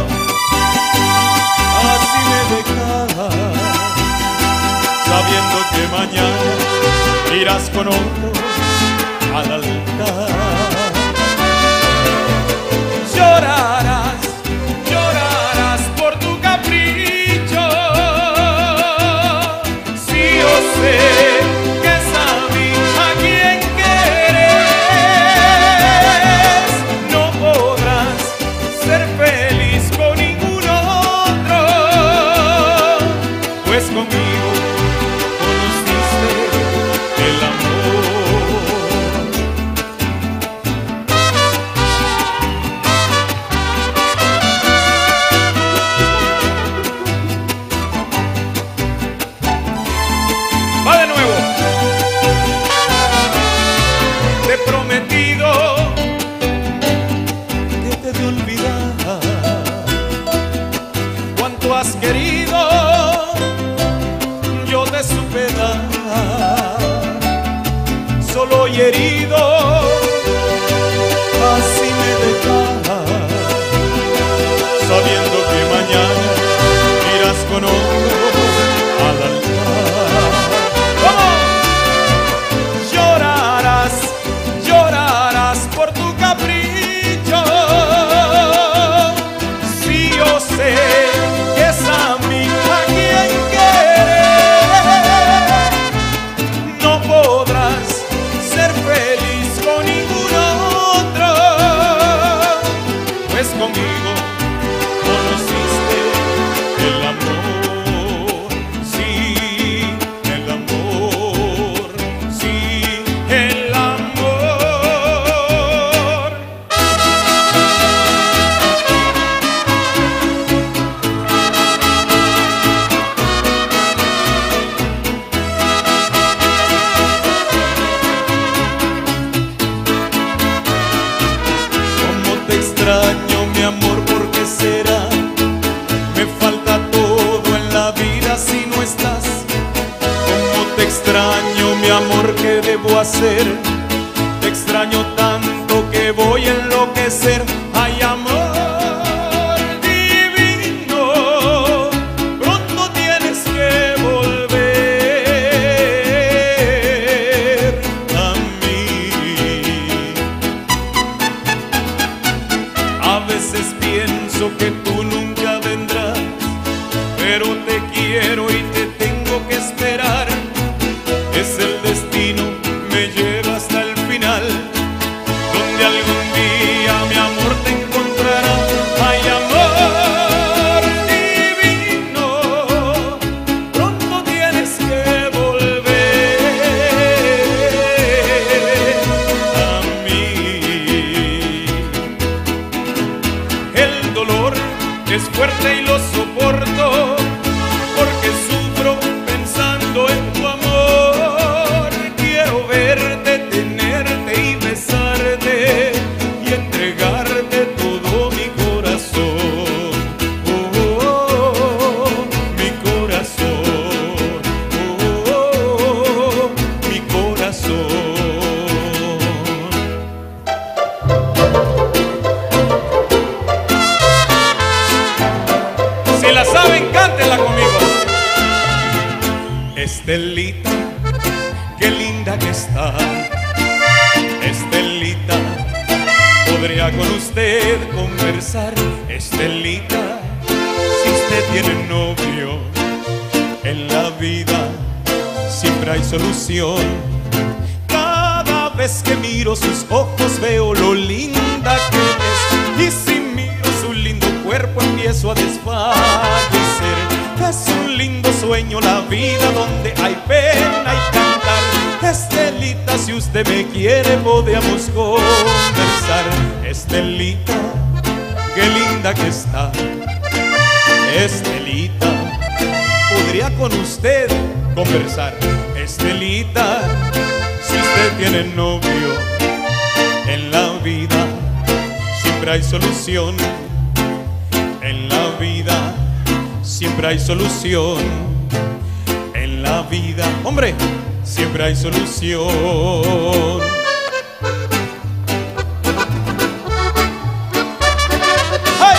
así me dejas, sabiendo que mañana irás con otro al altar. Llorarás, llorarás por tu capricho. Sí, yo sé que es a mí a quien quieres. No podrás ser feliz con ningún otro, pues conmigo conociste el amor. Va de nuevo. Te he prometido que te he de olvidar cuanto has querido, yo te supe dar. Solo y herido, así me dejas, sabiendo que mañana irás con otro al altar. ¡Vamos! Llorarás, llorarás por tu capricho. Sí, yo sé que es a mí a quien quieres. No podrás ser feliz con ningún otro, pues conmigo conociste el amor. Sí, el amor, sí, el amor. Cómo te extraño, mi amor, ¿por qué será? Me falta todo en la vida si no estás. Cómo te extraño, mi amor, ¿qué debo hacer? Te extraño tanto que voy a enloquecer. Ay, amor divino, pronto tienes que volver a mí. A veces pienso que tú nunca vendrás, pero te quiero y te tengo que esperar. Es el destino, me lleva hasta Estelita, qué linda que está. Estelita, podría con usted conversar. Estelita, si usted tiene novio, en la vida siempre hay solución. Cada vez que miro sus ojos veo lo linda que es, y si miro su lindo cuerpo empiezo a desfallecer. Es un lindo sueño la vida donde hay pena y cantar. Estelita, si usted me quiere podemos conversar. Estelita, qué linda que está. Estelita, podría con usted conversar. Estelita, si usted tiene novio, en la vida siempre hay solución. En la vida siempre hay solución. En la vida, hombre, siempre hay solución. ¡Ay!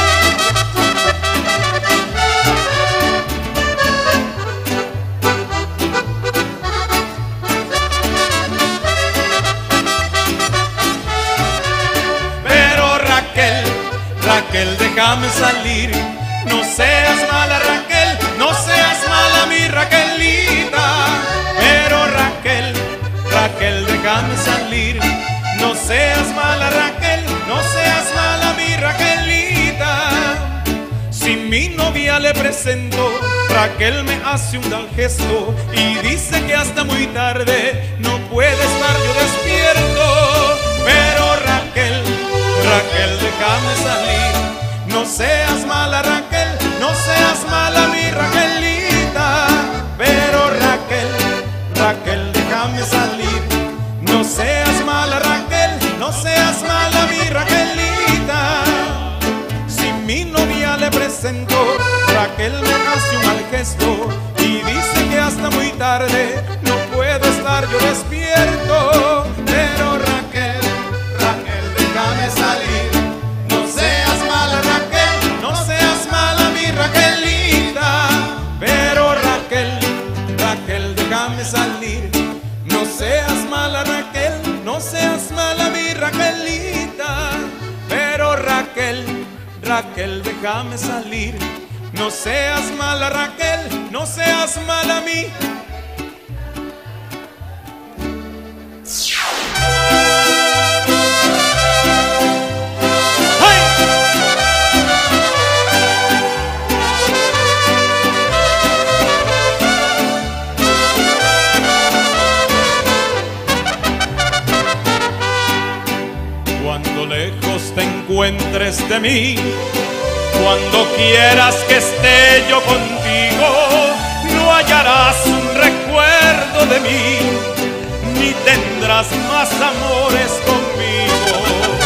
Pero Raquel, Raquel, déjame salir. No seas mala, Raquel, no seas mala, mi Raquelita. Pero Raquel, Raquel, déjame salir. No seas mala, Raquel, no seas mala, mi Raquelita. Si mi novia le presento, Raquel me hace un tal gesto y dice que hasta muy tarde no puede estar yo despierto. Pero Raquel, Raquel, déjame salir. No seas mala, Raquel, no seas mala, mi Raquelita. Pero Raquel, Raquel, déjame salir. No seas mala, Raquel, no seas mala, mi Raquelita. Si mi novia le presento, Raquel me hace un mal gesto y dice que hasta muy tarde no puedo estar yo despierto. Pero Raquel, Raquel, déjame salir. No seas mala, Raquel, no seas mala, mi Raquelita. Pero Raquel, Raquel, déjame salir. No seas mala, Raquel, no seas mala, mi Raquelita. Pero Raquel, Raquel, déjame salir. No seas mala, Raquel, no seas mala, mi. Cuando lejos te encuentres de mí, cuando quieras que esté yo contigo, no hallarás un recuerdo de mí, ni tendrás más amores conmigo.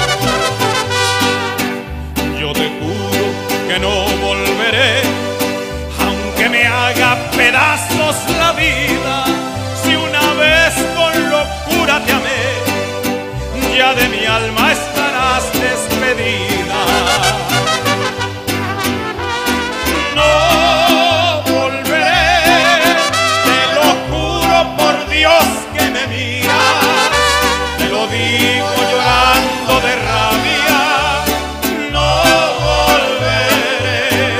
Yo te juro que no volveré, aunque me haga pedazos la vida. Si una vez con locura te amé, ya de mi alma estarás despedida. No volveré, te lo juro por Dios que me miras, te lo digo llorando de rabia. No volveré,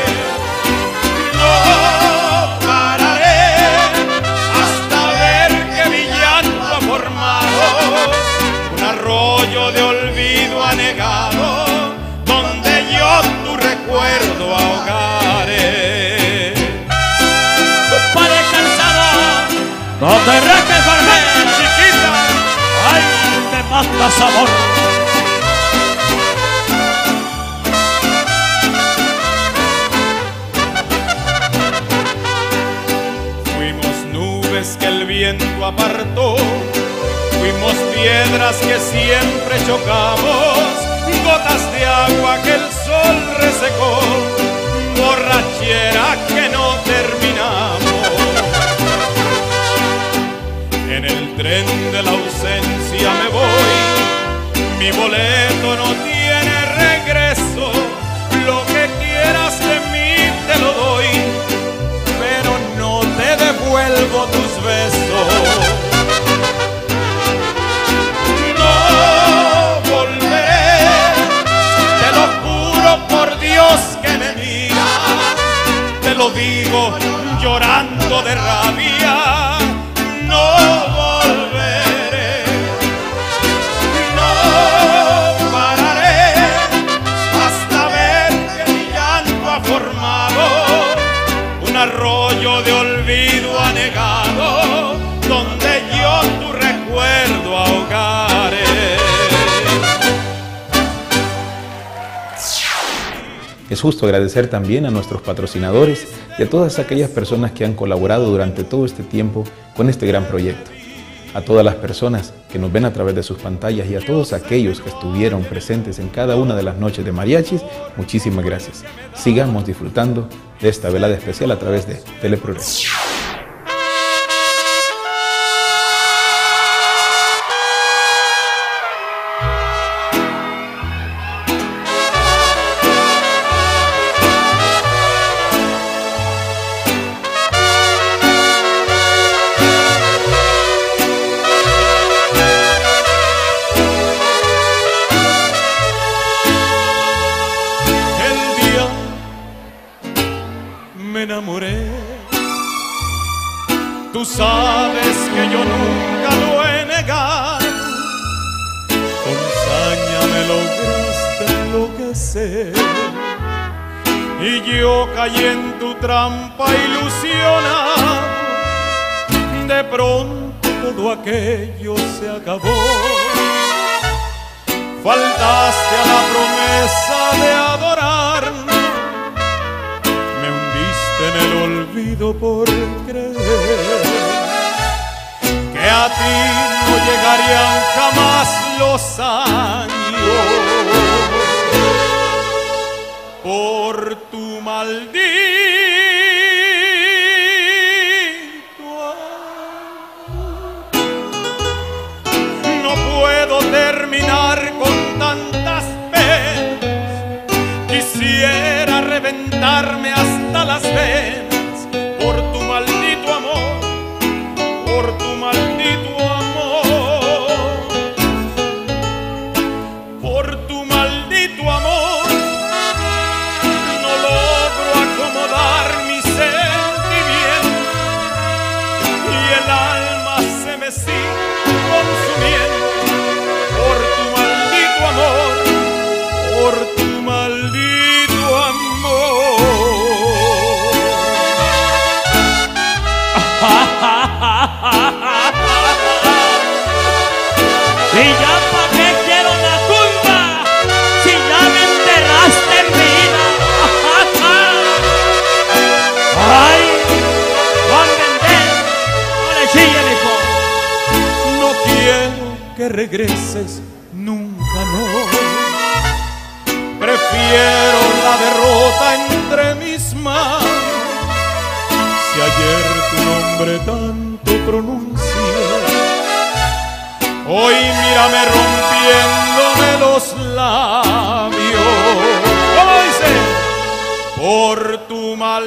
no pararé hasta ver que mi llanto ha formado un arroyo de olvido anegado, donde yo tu recuerdo ahogaré. Compadre cansado, no te restes, Jorge, chiquita. Ay, te matas, amor. Fuimos nubes que el viento apartó, fuimos piedras que siempre chocamos, gotas de agua que el sol resecó, borrachera que no terminamos. En el tren de la ausencia me voy, mi boleto no tiene regreso, lo que quieras de mí te lo doy, pero no te devuelvo tus besos. No volveré, te lo juro por Dios que me mira, te lo digo llorando de rabia. No volveré, no pararé hasta ver que mi llanto ha formado un arroyo de olvido anegado, donde yo tu recuerdo ahogaré. Es justo agradecer también a nuestros patrocinadores y a todas aquellas personas que han colaborado durante todo este tiempo con este gran proyecto. A todas las personas que nos ven a través de sus pantallas y a todos aquellos que estuvieron presentes en cada una de las noches de mariachis, muchísimas gracias. Sigamos disfrutando de esta velada especial a través de Teleprogreso. Me enamoré, tú sabes que yo nunca lo he negado, con saña me lograste enloquecer, y yo caí en tu trampa ilusionado. De pronto todo aquello se acabó, faltaste a la promesa de adorarme, en el olvido por creer que a ti no llegarían jamás los años por tu maldito amor. No puedo terminar con tantas penas, quisiera reventarme hasta las venas por tu maldito amor, por tu maldito amor, por tu maldito amor. No logro acomodar mi sentimiento y el alma se me sigue consumiendo por tu maldito amor, por tu maldito amor. Y ya pa' qué quiero una tumba si ya me enterraste en vida. Ay, Juan Vendel, no le chille, hijo. No quiero que regreses nunca, no. Prefiero la derrota entre mis manos. Si ayer tu nombre tanto pronuncié, hoy mírame rompiéndome los labios. ¿Cómo dice? Por tu mal.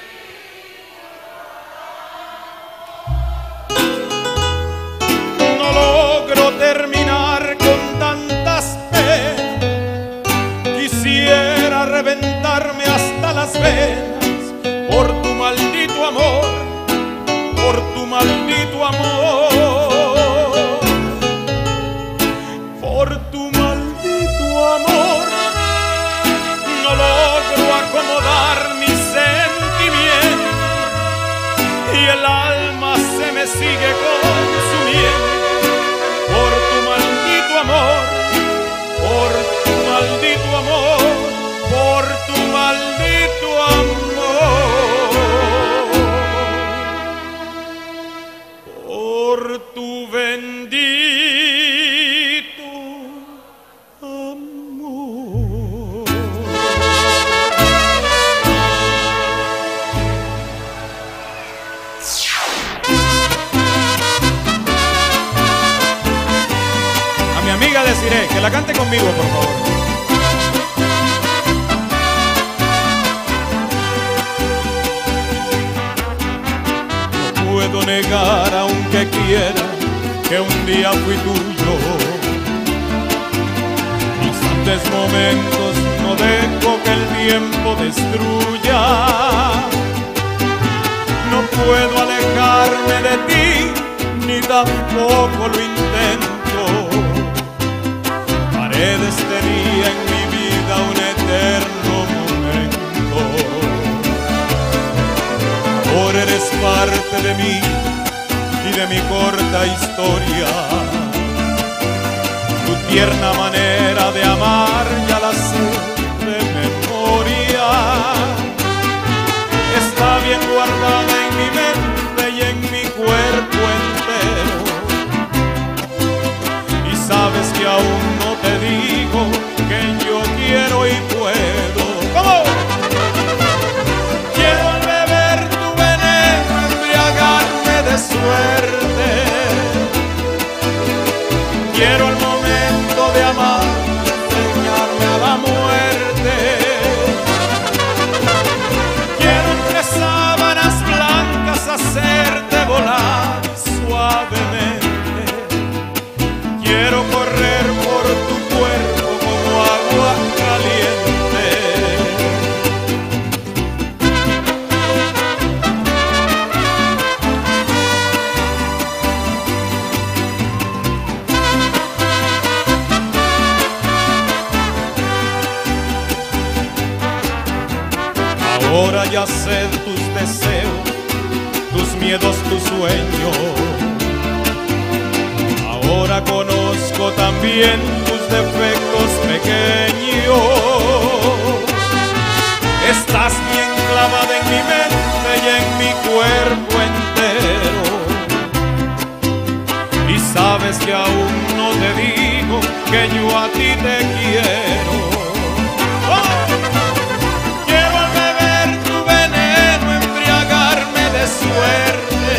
No logro terminar con tantas penas, quisiera reventarme hasta las venas por tu maldito amor, por tu maldito amor, por tu maldito amor. No logro acomodar mi sentimiento y el alma se me sigue consumiendo por tu maldito amor, por tu maldito amor, por tu maldito amor, por tu bendito amor. A mi amiga Desiree, que la cante conmigo, por favor. No puedo negar aunque quiera que un día fui tuyo. Instantes, momentos, no dejo que el tiempo destruya. No puedo alejarme de ti, ni tampoco lo intento. Haré de este día en mi vida un eterno momento. Ahora eres parte de mí y de mi corta historia. Tu tierna manera de amar ya la sé de memoria. Está bien guardada en mi mente y en mi cuerpo entero. Y sabes que aún no te digo que yo quiero y puedo. ¿Cómo? Quiero al beber tu veneno embriagarme de suerte. Quiero al momento de amar enseñarme a la muerte. Quiero entre sábanas blancas hacerte volar suavemente. Quiero correr por tu cuerpo como agua caliente. Ahora ya sé tus deseos, tus miedos, tus sueños. Ahora conozco también tus defectos pequeños. Estás bien clavada en mi mente y en mi cuerpo entero. Y sabes que aún no te digo que yo a ti te quiero. ¡Oh! Quiero al beber tu veneno embriagarme de suerte.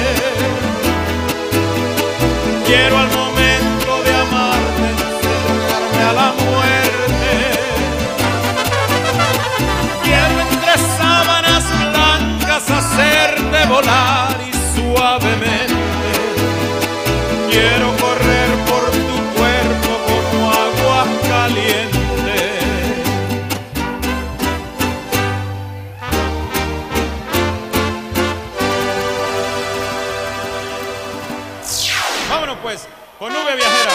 Quiero al momento de amarte enseñarme a la muerte. Quiero entre sábanas blancas hacerte volar y suavemente. Quiero correr por tu cuerpo como agua caliente. Vámonos pues, con Nube Viajera.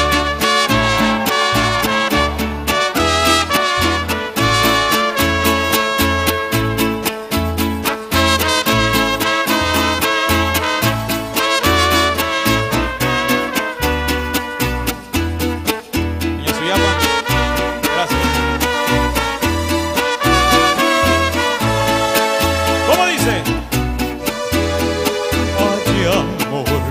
Doña Suyapa, gracias. ¿Cómo dice? Ay, amor,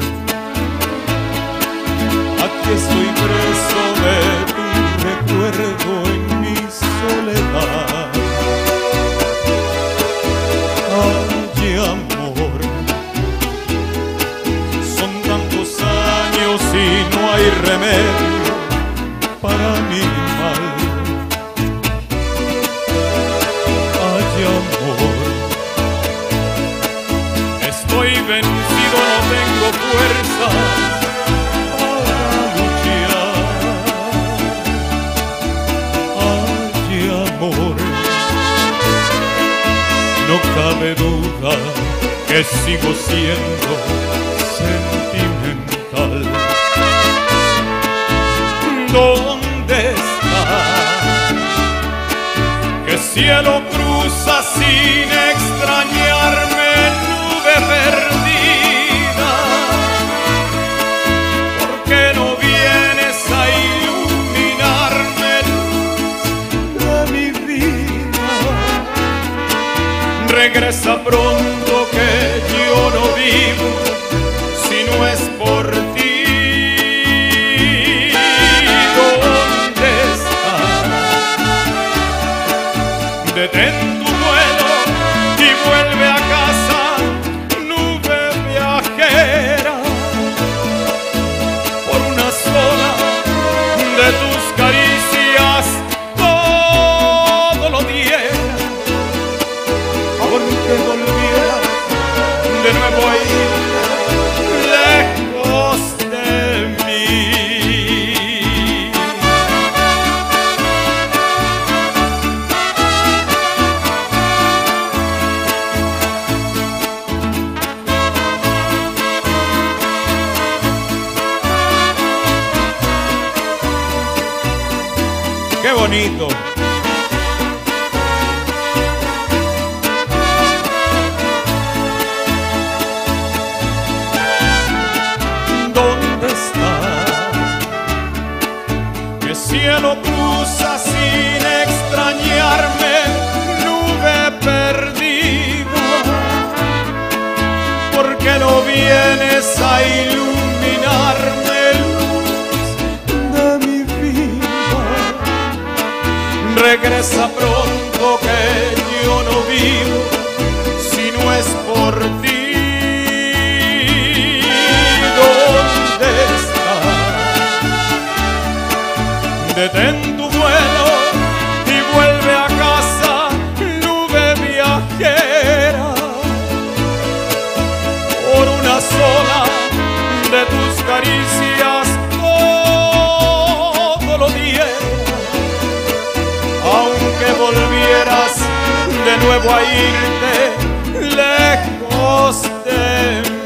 aquí estoy preso de tu recuerdo en mi soledad. Ay, amor, son tantos años y no hay remedio para mi mal. Ay, amor, estoy vencido, no tengo fuerza para luchar. Ay, amor, no cabe duda que sigo siendo sentimental. ¿Dónde está? ¿Qué cielo cruza sin extrañarme, nube perdida? ¿Por qué no vienes a iluminarme, luz de mi vida? Regresa pronto que yo no vivo si no es por ti. ¿Dónde está? bonito. ¿Dónde está? ¿Qué cielo cruza sin extrañarme? Nube perdida, ¿por qué no vienes a iluminarme, luz de mi vida? Regresa pronto que yo no vivo si no es por ti. ¿Dónde estás? Detén tu vuelo y vuelve a casa, nube viajera. Por una sola de tus caricias todo lo diera, aunque volvieras de nuevo a irte lejos de mí.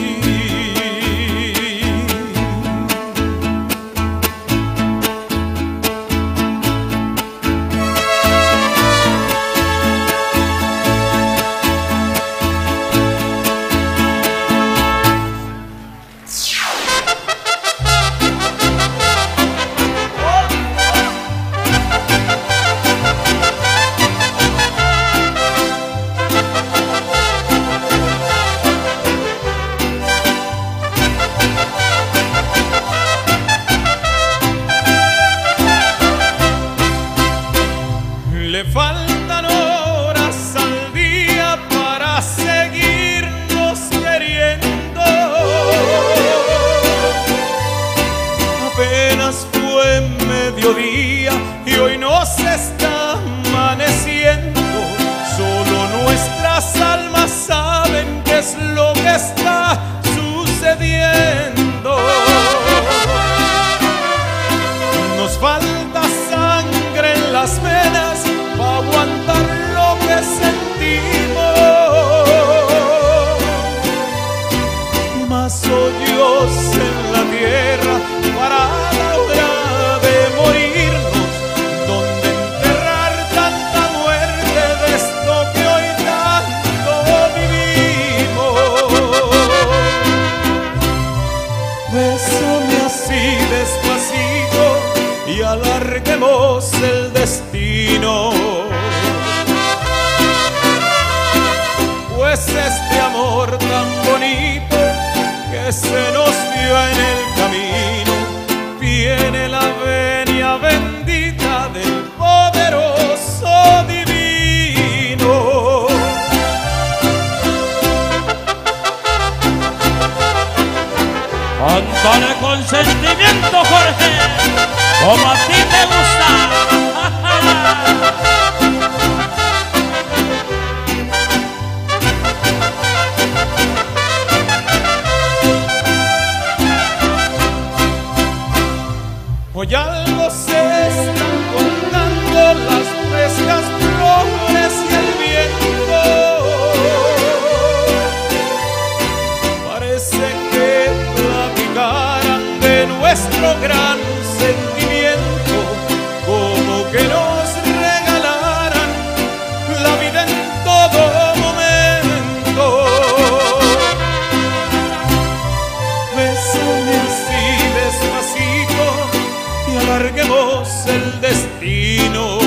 Le faltan horas al día para seguirnos queriendo. Apenas fue mediodía y hoy nos está amaneciendo. Solo nuestras almas saben qué es lo que está sucediendo. Nos falta sangre en las venas para aguantar lo que sentimos, más hoyos en la tierra para la hora de morirnos, donde enterrar tanta muerte de esto que hoy tanto vivimos. Bésame así despacito y alarguemos el destino, pues este amor tan bonito que se nos dio en el camino tiene la venia bendita del poderoso divino. Cántale con sentimiento, Jorge, como a ti te gusta. Hoy algo se están contando las frescas flores y el viento. Parece que platicaran de nuestro gran sentimiento, como que nos regalaran la vida en todo momento. Bésame así despacito y alarguemos el destino,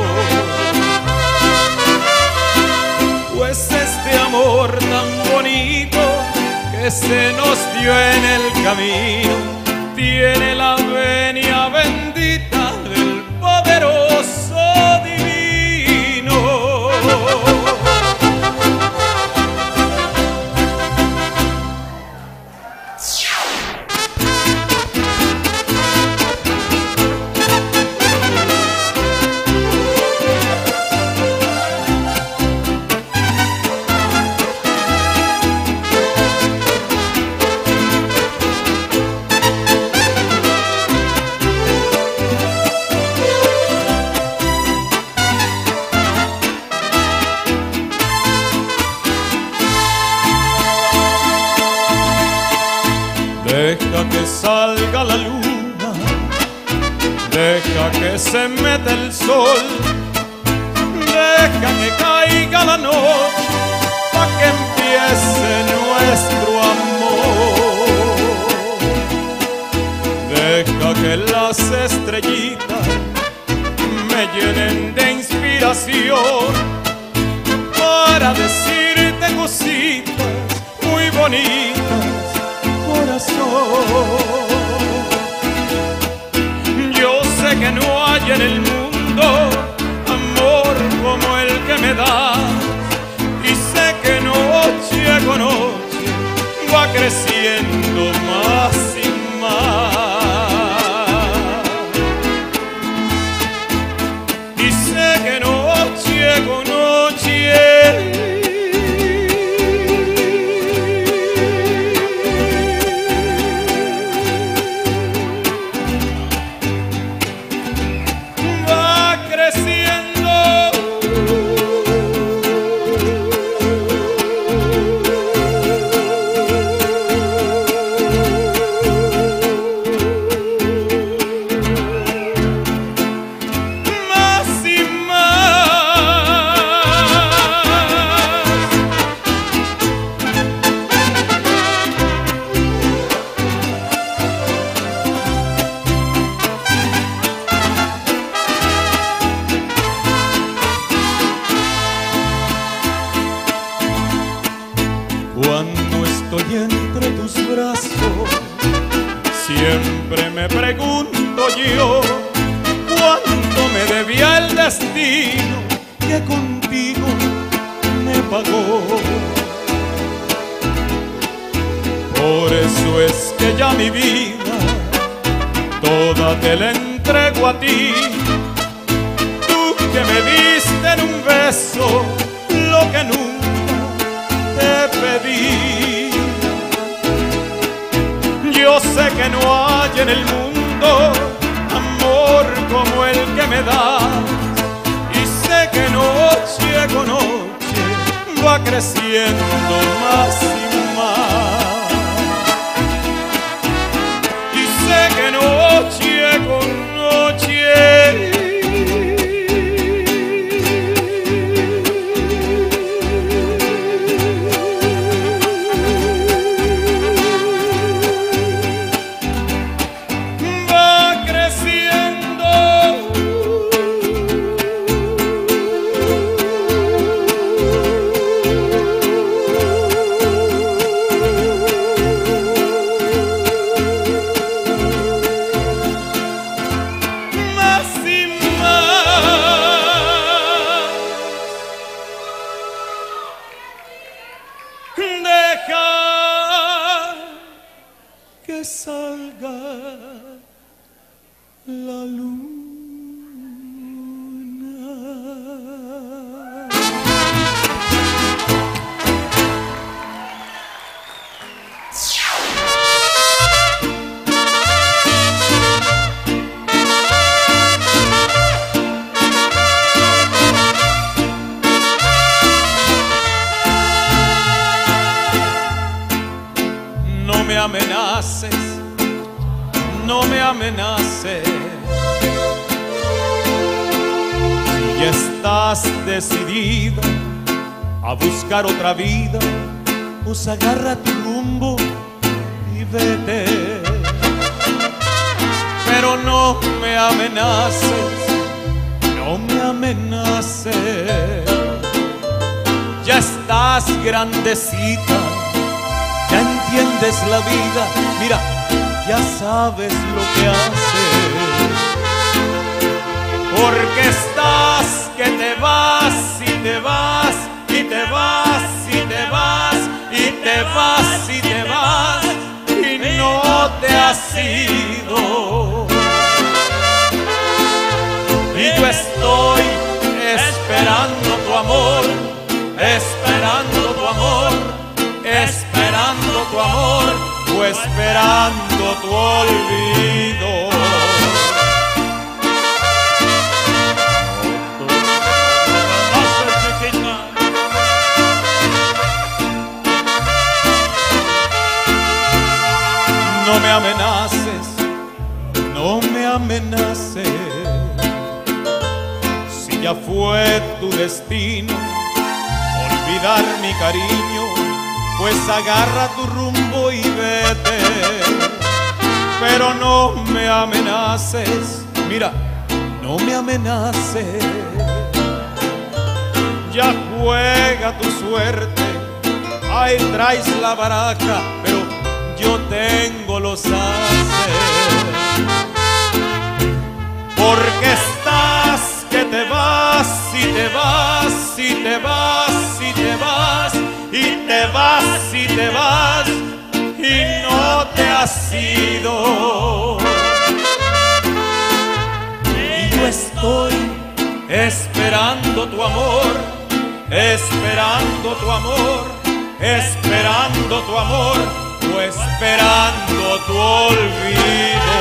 pues este amor tan bonito que se nos dio en el camino tiene la venia bendita del poderoso divino. Deja que salga la luna, Deja que se meta el sol, deja que caiga la noche, pa' que empiece nuestro amor. Deja que las estrellitas me llenen de inspiración para decirte cositas muy bonitas, corazón. Yo sé que no hay en el mundo amor como el que me das, y sé que noche con noche va creciendo más y más. Y sé que noche con noche siempre me pregunto yo cuánto me debía el destino que contigo me pagó. Por eso es que ya mi vida toda te la entrego a ti, tú que me diste en un beso lo que nunca te pedí. Yo sé que no hay en el mundo amor como el que me das, y sé que noche con noche va creciendo más y más. Y sé que noche con noche que salga la luna. No me amenaces, no me amenaces. Si ya estás decidida a buscar otra vida, pues agarra tu rumbo y vete. Pero no me amenaces, no me amenaces. Ya estás grandecita, ya entiendes la vida, mira, ya sabes lo que haces. Porque estás que te vas y te vas y te vas y te vas y te vas y te vas y no te has ido. Y yo estoy esperando tu amor, esperando tu amor, esperando tu amor o esperando tu olvido. No me amenaces, no me amenaces. Si ya fue tu destino olvidar mi cariño, pues agarra tu rumbo y vete. Pero no me amenaces, mira, no me amenaces. Ya juega tu suerte, ahí traes la baraja, pero yo tengo los ases. Porque estás que te vas, y te vas, y te vas, y te vas, y te vas, y te vas, y no te has ido. Y yo estoy esperando tu amor, esperando tu amor, esperando tu amor, o esperando tu olvido.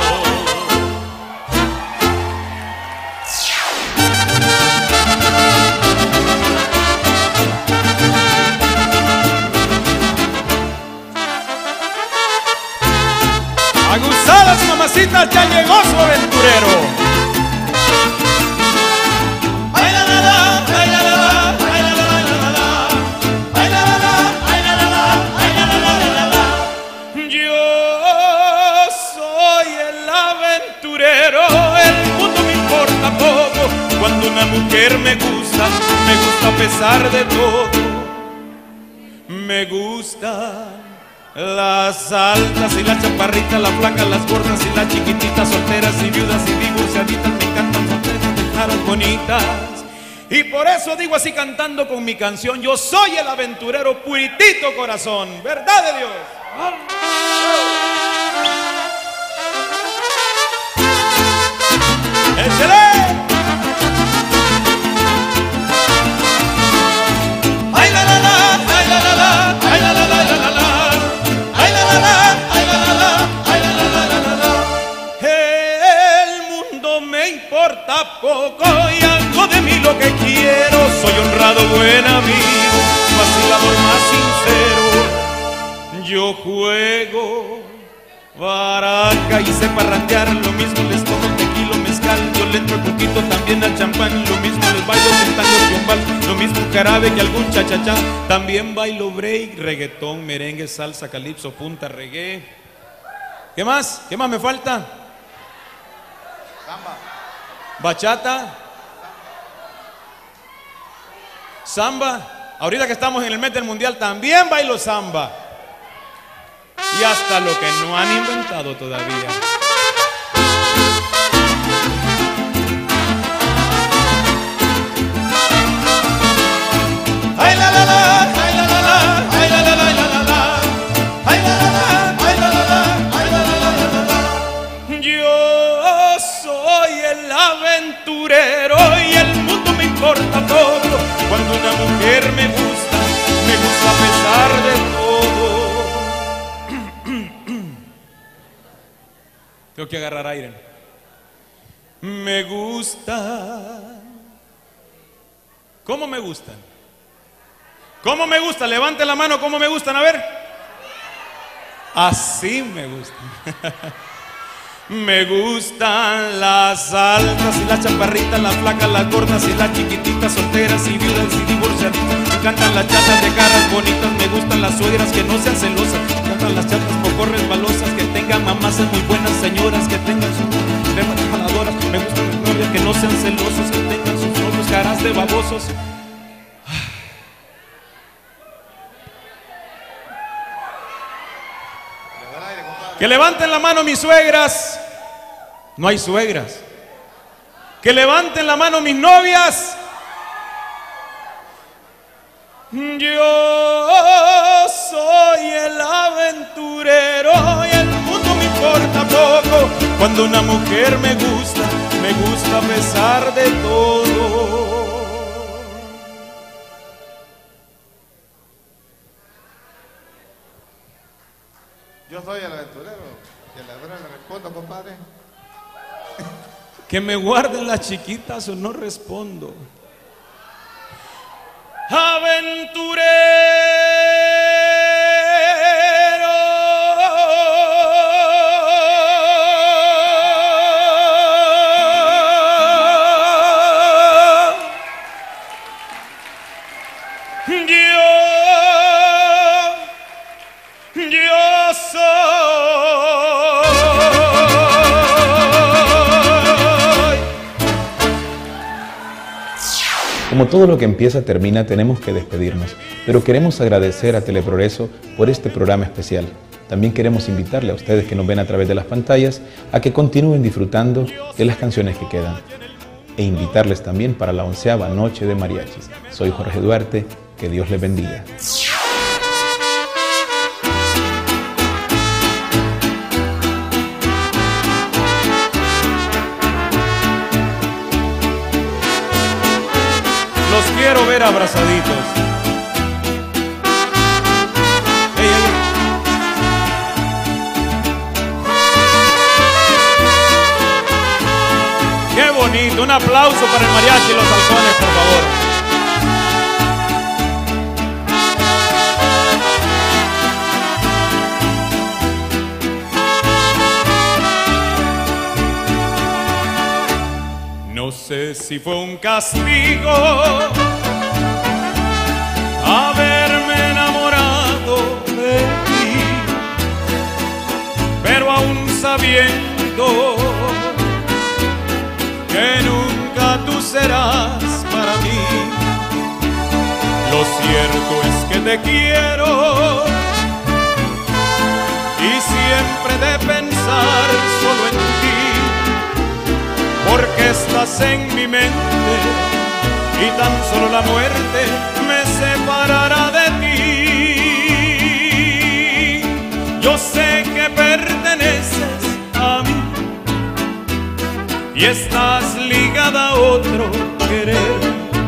Aguzadas mamacitas, ya llegó su aventurero. Ay la la la, ay la la la, ay la la la la, ay la la la, ay la la la, ay la la la la la. Yo soy el aventurero, el mundo me importa poco. Cuando una mujer me gusta, me gusta a pesar de todo. Me gusta las altas y las chaparritas, las flacas, las gordas y las chiquititas, solteras y viudas y divorciaditas. Me encantan solteras, dejadas bonitas. Y por eso digo así cantando con mi canción: yo soy el aventurero puritito corazón. ¿Verdad de Dios? ¡Échale! ¡Ay la la la! ¡Ay la la la! ¡Ay la la la la la la! Me importa poco y hago de mí lo que quiero. Soy honrado, buen amigo, vacilador más sincero. Yo juego baraja y sé parrandear. Lo mismo les tomo tequila, mezcal. Yo le entro poquito también al champán. Lo mismo les bailo sin tango, yombal. Lo mismo jarabe que algún chachachá. También bailo break, reggaetón, merengue, salsa, calipso, punta, reggae. ¿Qué más? ¿Qué más me falta? Samba. Bachata. Samba. Ahorita que estamos en el mes del mundial también bailo samba. Y hasta lo que no han inventado todavía. Ay la la la, ay la la la, ay la la la la la, ay la la la, ay la la la, ay la la la la. Yo soy el aventurero y el mundo me importa todo. Cuando una mujer me gusta, me gusta a pesar de todo. Tengo que agarrar aire. Me gusta. ¿Cómo me gustan? ¿Cómo me gustan? Levante la mano, ¿cómo me gustan? A ver. Así me gustan. Me gustan las altas y las chaparritas, las flacas, las gordas y las chiquititas, solteras y viudas y divorciaditas. Me encantan las chatas de caras bonitas, me gustan las suegras que no sean celosas. Me encantan las chatas poco resbalosas, que tengan mamás muy buenas señoras, que tengan sus cremas jaladoras. Me gustan las novias que no sean celosos, que tengan sus novios caras de babosos. Que levanten la mano mis suegras. No hay suegras. Que levanten la mano mis novias. Yo soy el aventurero y el mundo me importa poco. Cuando una mujer me gusta, me gusta a pesar de todo. Yo soy el aventurero. Y el ladrón le respondo, compadre. Que me guarden las chiquitas o no respondo. Aventurero, Como todo lo que empieza termina, tenemos que despedirnos, pero queremos agradecer a Teleprogreso por este programa especial. También queremos invitarle a ustedes que nos ven a través de las pantallas a que continúen disfrutando de las canciones que quedan e invitarles también para la onceava Noche de Mariachis. Soy Jorge Duarte, que Dios les bendiga. Los quiero ver abrazaditos. Ey, ey. Qué bonito, un aplauso para el mariachi y los halcones, por favor. No sé si fue un castigo haberme enamorado de ti, pero aún sabiendo que nunca tú serás para mí, lo cierto es que te quiero y siempre de pensar solo en ti, porque estás en mi mente y tan solo la muerte me separará de ti. Yo sé que perteneces a mí y estás ligada a otro querer.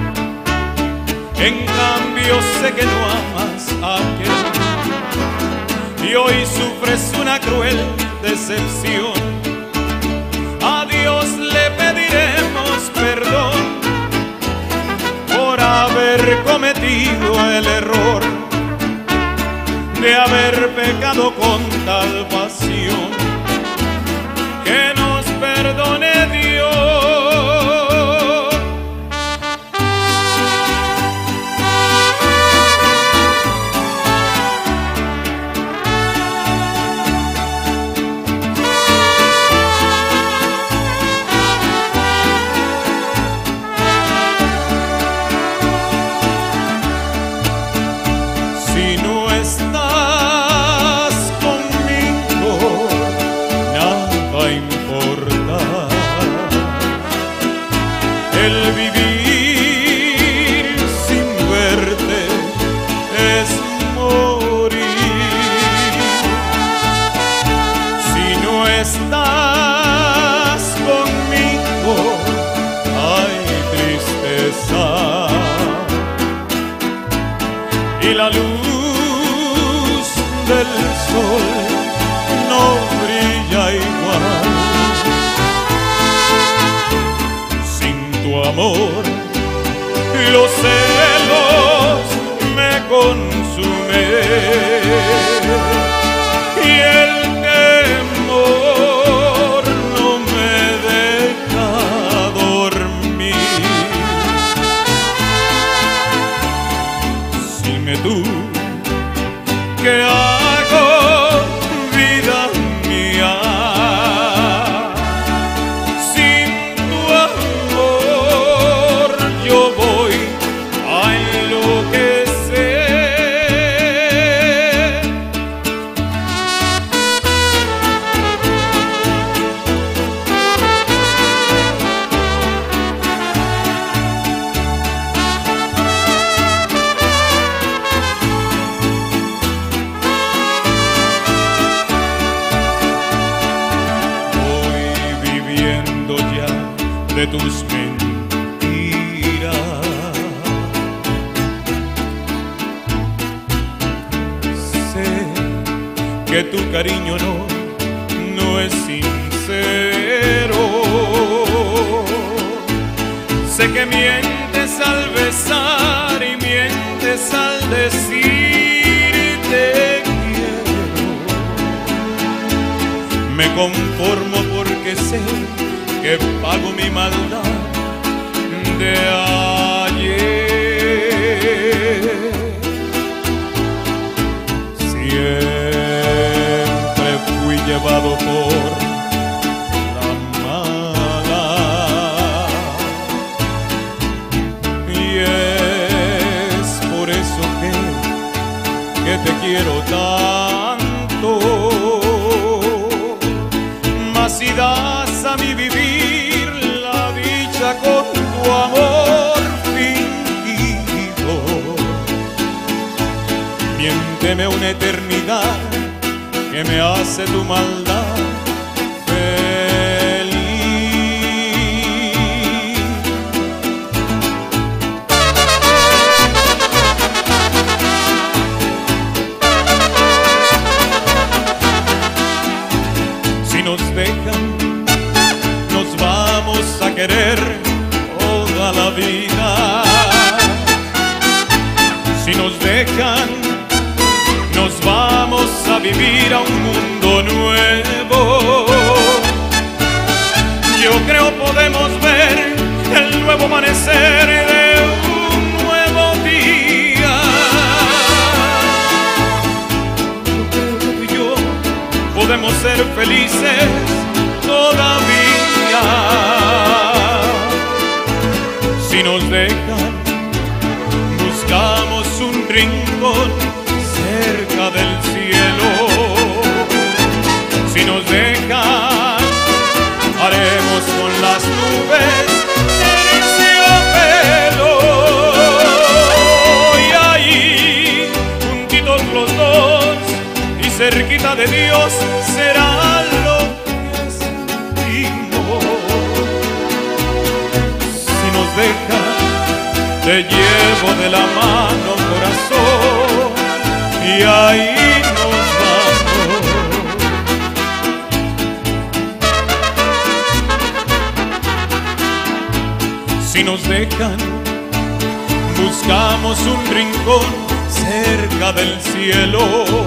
En cambio sé que no amas a aquel y hoy sufres una cruel decepción. A Dios le pediremos perdón por haber cometido el error de haber pecado con tal pasión. Que nos perdone Dios. Y la luz del sol no brilla igual sin tu amor. Los celos me consumen y el temor no me deja dormir. Tú, ¿qué hago, vida mía? Sin tu amor yo voy a enloquecer. De tus mentiras sé que tu cariño no, no es sincero. Sé que mientes al besar y mientes al decir te quiero. Me conformo porque sé que pago mi maldad de ayer. Siempre llevado por la mala. Y es por eso que, que te quiero tanto. Mas si das a mi vivir la dicha con tu amor fingido, miénteme una eternidad que me hace tu maldad feliz. Si nos dejan, nos vamos a querer toda la vida. Si nos dejan, nos vamos a vivir a un mundo nuevo. Yo creo podemos ver el nuevo amanecer de un nuevo día. Yo creo que tú y yo podemos ser felices todavía. Si nos dejan, buscamos un rincón cerca del cielo. Si nos dejan, haremos con las nubes terciopelo. Y ahí, juntitos los dos y cerquita de Dios, será lo que sentimos. Si nos dejan, te llevo de la mano, corazón, y ahí nos vamos. Si nos dejan, buscamos un rincón cerca del cielo.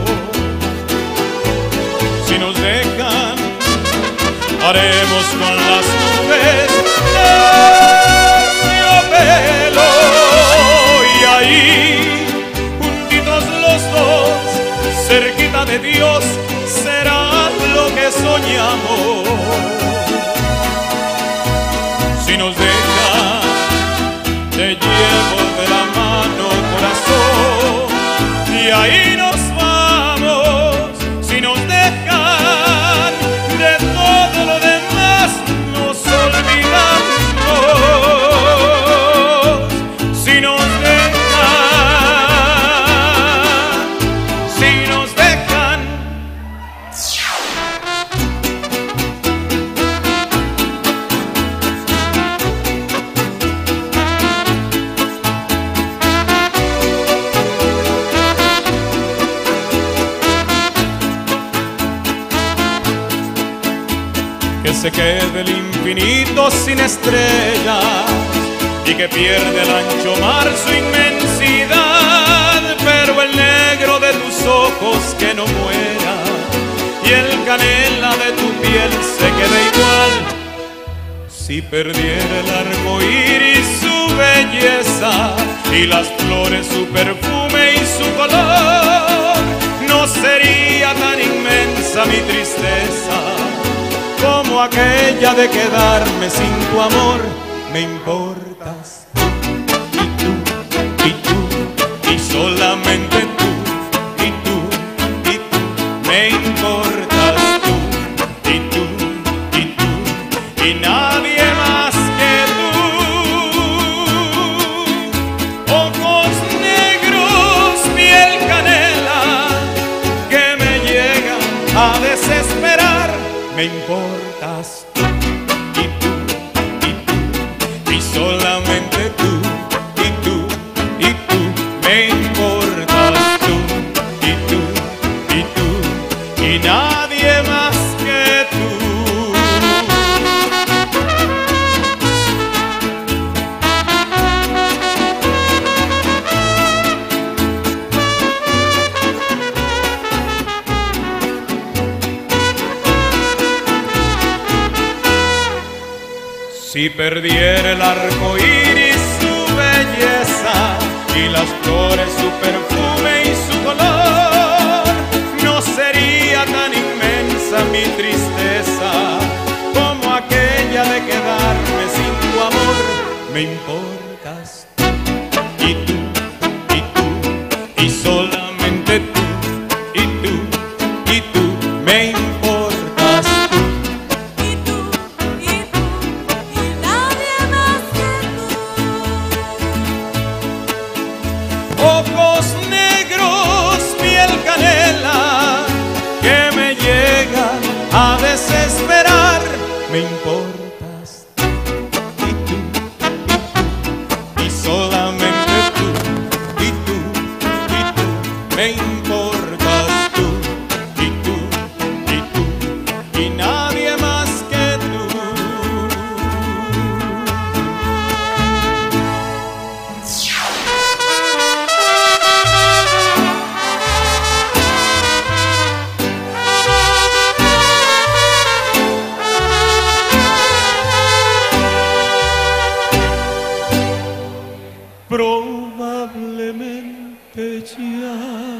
Si nos dejan, haremos con las nubes terciopelo. Y ahí, cerquita de Dios, será lo que soñamos. Si nos dejan, te llevo de la mano, corazón, y ahí nos vamos. Si nos dejan, de todo lo demás nos olvidamos. Si nos se quede el infinito sin estrellas y que pierde el ancho mar su inmensidad, pero el negro de tus ojos que no muera y el canela de tu piel se quede igual. Si perdiera el arco iris su belleza y las flores su perfume y su color, no sería tan inmensa mi tristeza como aquella de quedarme sin tu amor. Me importas tú, y tú, y tú, y solamente tú, y tú, y tú. Me importas tú, y tú, y tú, y nadie más que tú. Ojos negros, piel canela, que me llegan a desesperar. Me importas tú, y tú, y tú, y solamente tú, y tú, y tú. Me importas tú, y tú, y tú, y nadie más que tú. Si perdiera el arco iris su belleza y las flores su perfume y su color, no sería tan inmensa mi mi tristeza, como aquella de quedarme sin tu amor. Me importas tú, y tú, y tú, y solamente tú, y tú, y tú, me importas tú. Y tú, y tú, y nadie más que tú. Ojos negros, piel canela, que me llegan a desesperar. Me importas tú, y tú, y tú, y solamente tú, y tú, y tú, me importas tú, y tú, y tú, y nadie más que tú. Probablemente ya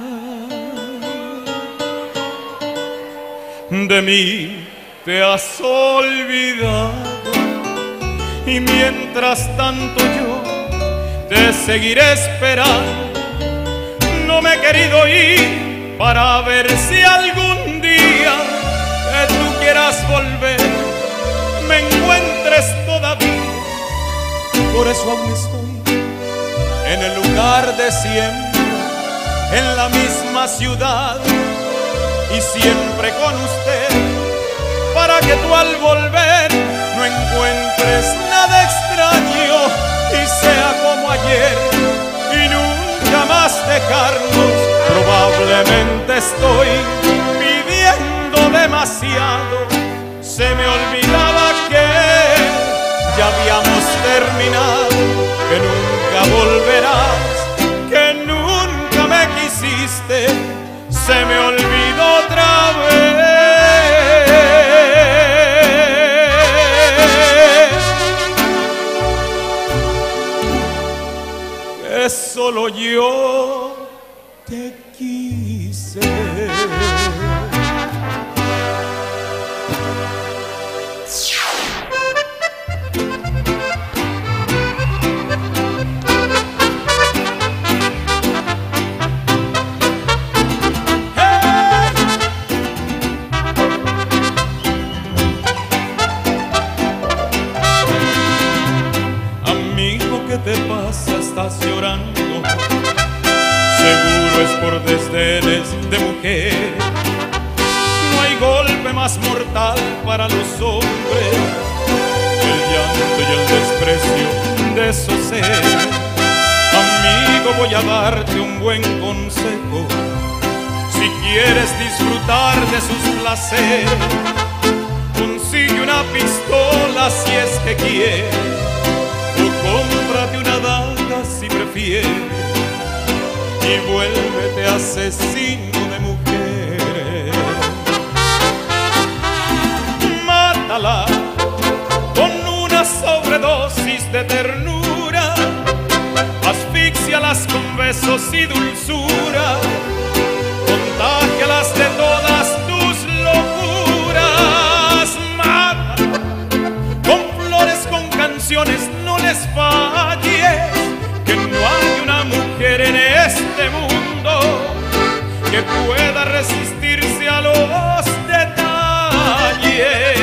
de mí te has olvidado, y mientras tanto yo te seguiré esperando. No me he querido ir para ver si algún día que tú quieras volver me encuentres todavía. Por eso aún estoy en el lugar de siempre, en la misma ciudad y siempre con usted, para que tú al volver no encuentres nada extraño y sea como ayer y nunca más dejarnos. Probablemente estoy pidiendo demasiado, se me olvidaba que ya habíamos terminado, que nunca volverás, que nunca me quisiste, se me olvidó otra vez, que solo yo te quise. ¿Qué te pasa? Estás llorando. Seguro es por desdenes de mujer. No hay golpe más mortal para los hombres que el llanto y el desprecio de esos seres. Amigo, voy a darte un buen consejo. Si quieres disfrutar de sus placeres, consigue una pistola si es que quieres, o cómprate una daga si prefieres, y vuélvete asesino de mujeres. Mátala con una sobredosis de ternura, asfíxialas con besos y dulzura, contágialas de todas tus locuras. Mátala con flores, con canciones, no les falles, que no hay una mujer en este mundo que pueda resistirse a los detalles.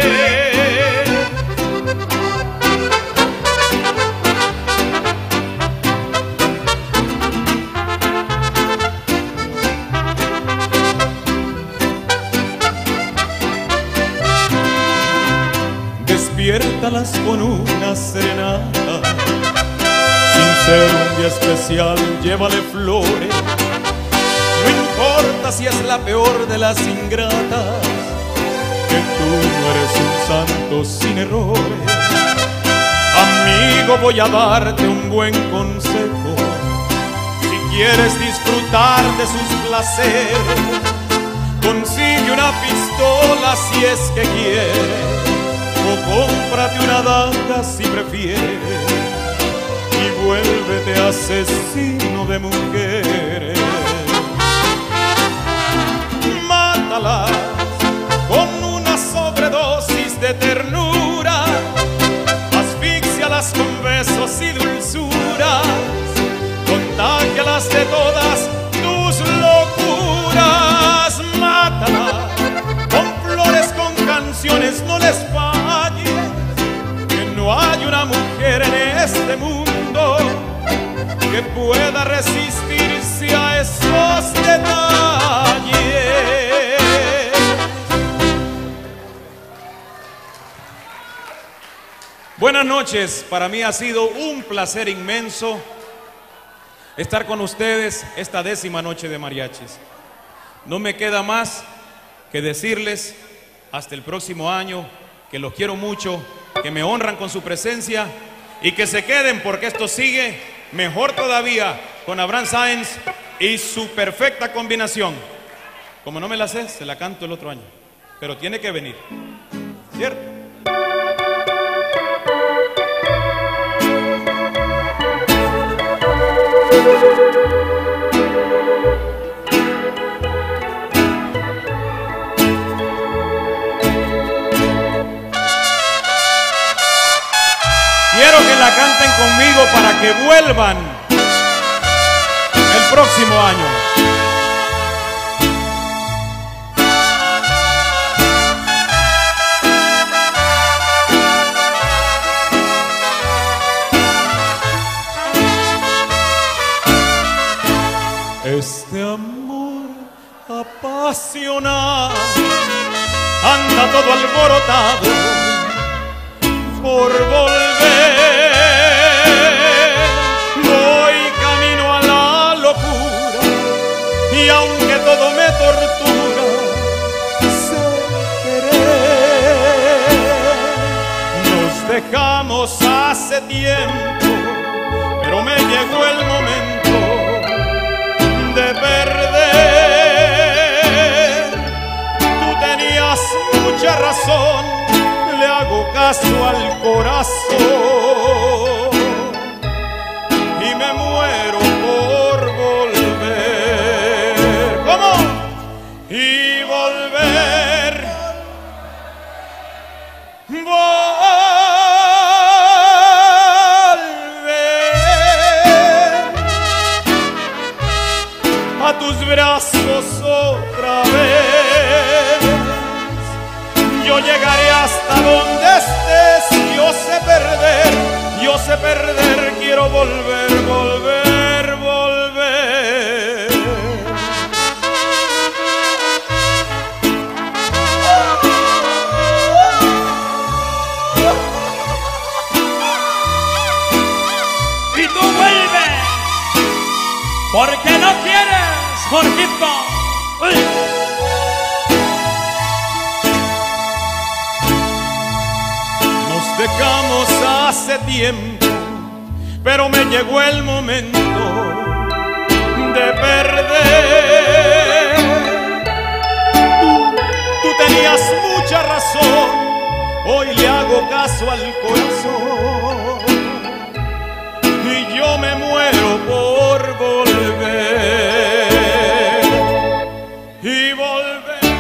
Despiértalas con una serenata, sin ser un día especial, llévale flores. No importa si es la peor de las ingratas, que tú no eres un santo sin errores. Amigo, voy a darte un buen consejo. Si quieres disfrutar de sus placeres, consigue una pistola si es que quieres, o cómprate una daga si prefieres, y vuélvete asesino de mujeres. Mátalas con de ternura, asfíxialas con besos y dulzuras, contágialas de todas tus locuras, mátalas con flores, con canciones, no les falles, que no hay una mujer en este mundo que pueda resistirse a esos detalles. Buenas noches, para mí ha sido un placer inmenso estar con ustedes esta décima noche de mariachis. No me queda más que decirles hasta el próximo año que los quiero mucho, que me honran con su presencia y que se queden porque esto sigue mejor todavía con Abraham Sáenz y su perfecta combinación. Como no me la sé, se la canto el otro año, pero tiene que venir, ¿cierto? Quiero que la canten conmigo para que vuelvan el próximo año. Este amor apasionado anda todo alborotado por volver. Voy camino a la locura y aunque todo me tortura, sé querer. Nos dejamos hace tiempo, pero me llegó el momento de perder. Tú tenías mucha razón, le hago caso al corazón y me muero por volver. ¿Cómo? Y volver, volver a tus brazos otra vez. Yo llegaré hasta donde estés, yo sé perder, yo sé perder, quiero volver, volver, volver. Y tú vuelves, porque no quieres, Jorgito. Uy. Dejamos hace tiempo, pero me llegó el momento de perder. Tú, tú tenías mucha razón, hoy le hago caso al corazón y yo me muero por volver y volver.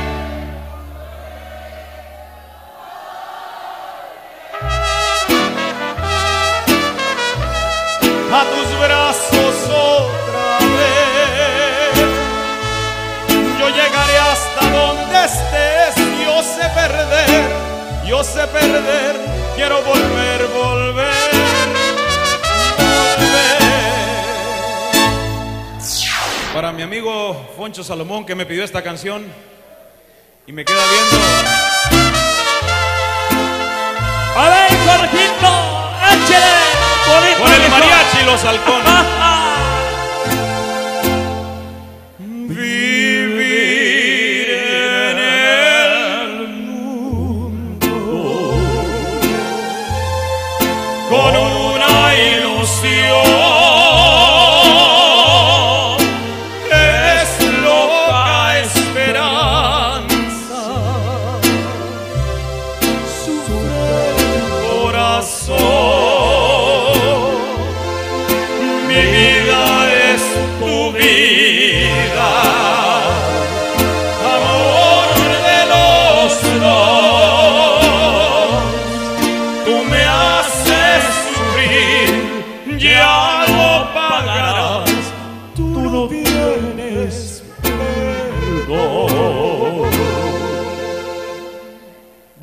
A tus brazos otra vez. Yo llegaré hasta donde estés, yo sé perder, yo sé perder, quiero volver, volver, volver. Para mi amigo Foncho Salomón, que me pidió esta canción y me queda viendo. A ver, Jorgito, échale. Con el mariachi y los halcones. Vivir en el mundo con una ilusión es loca esperanza. Sufre el corazón. Vivir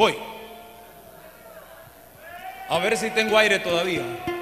Voy. A ver si tengo aire todavía.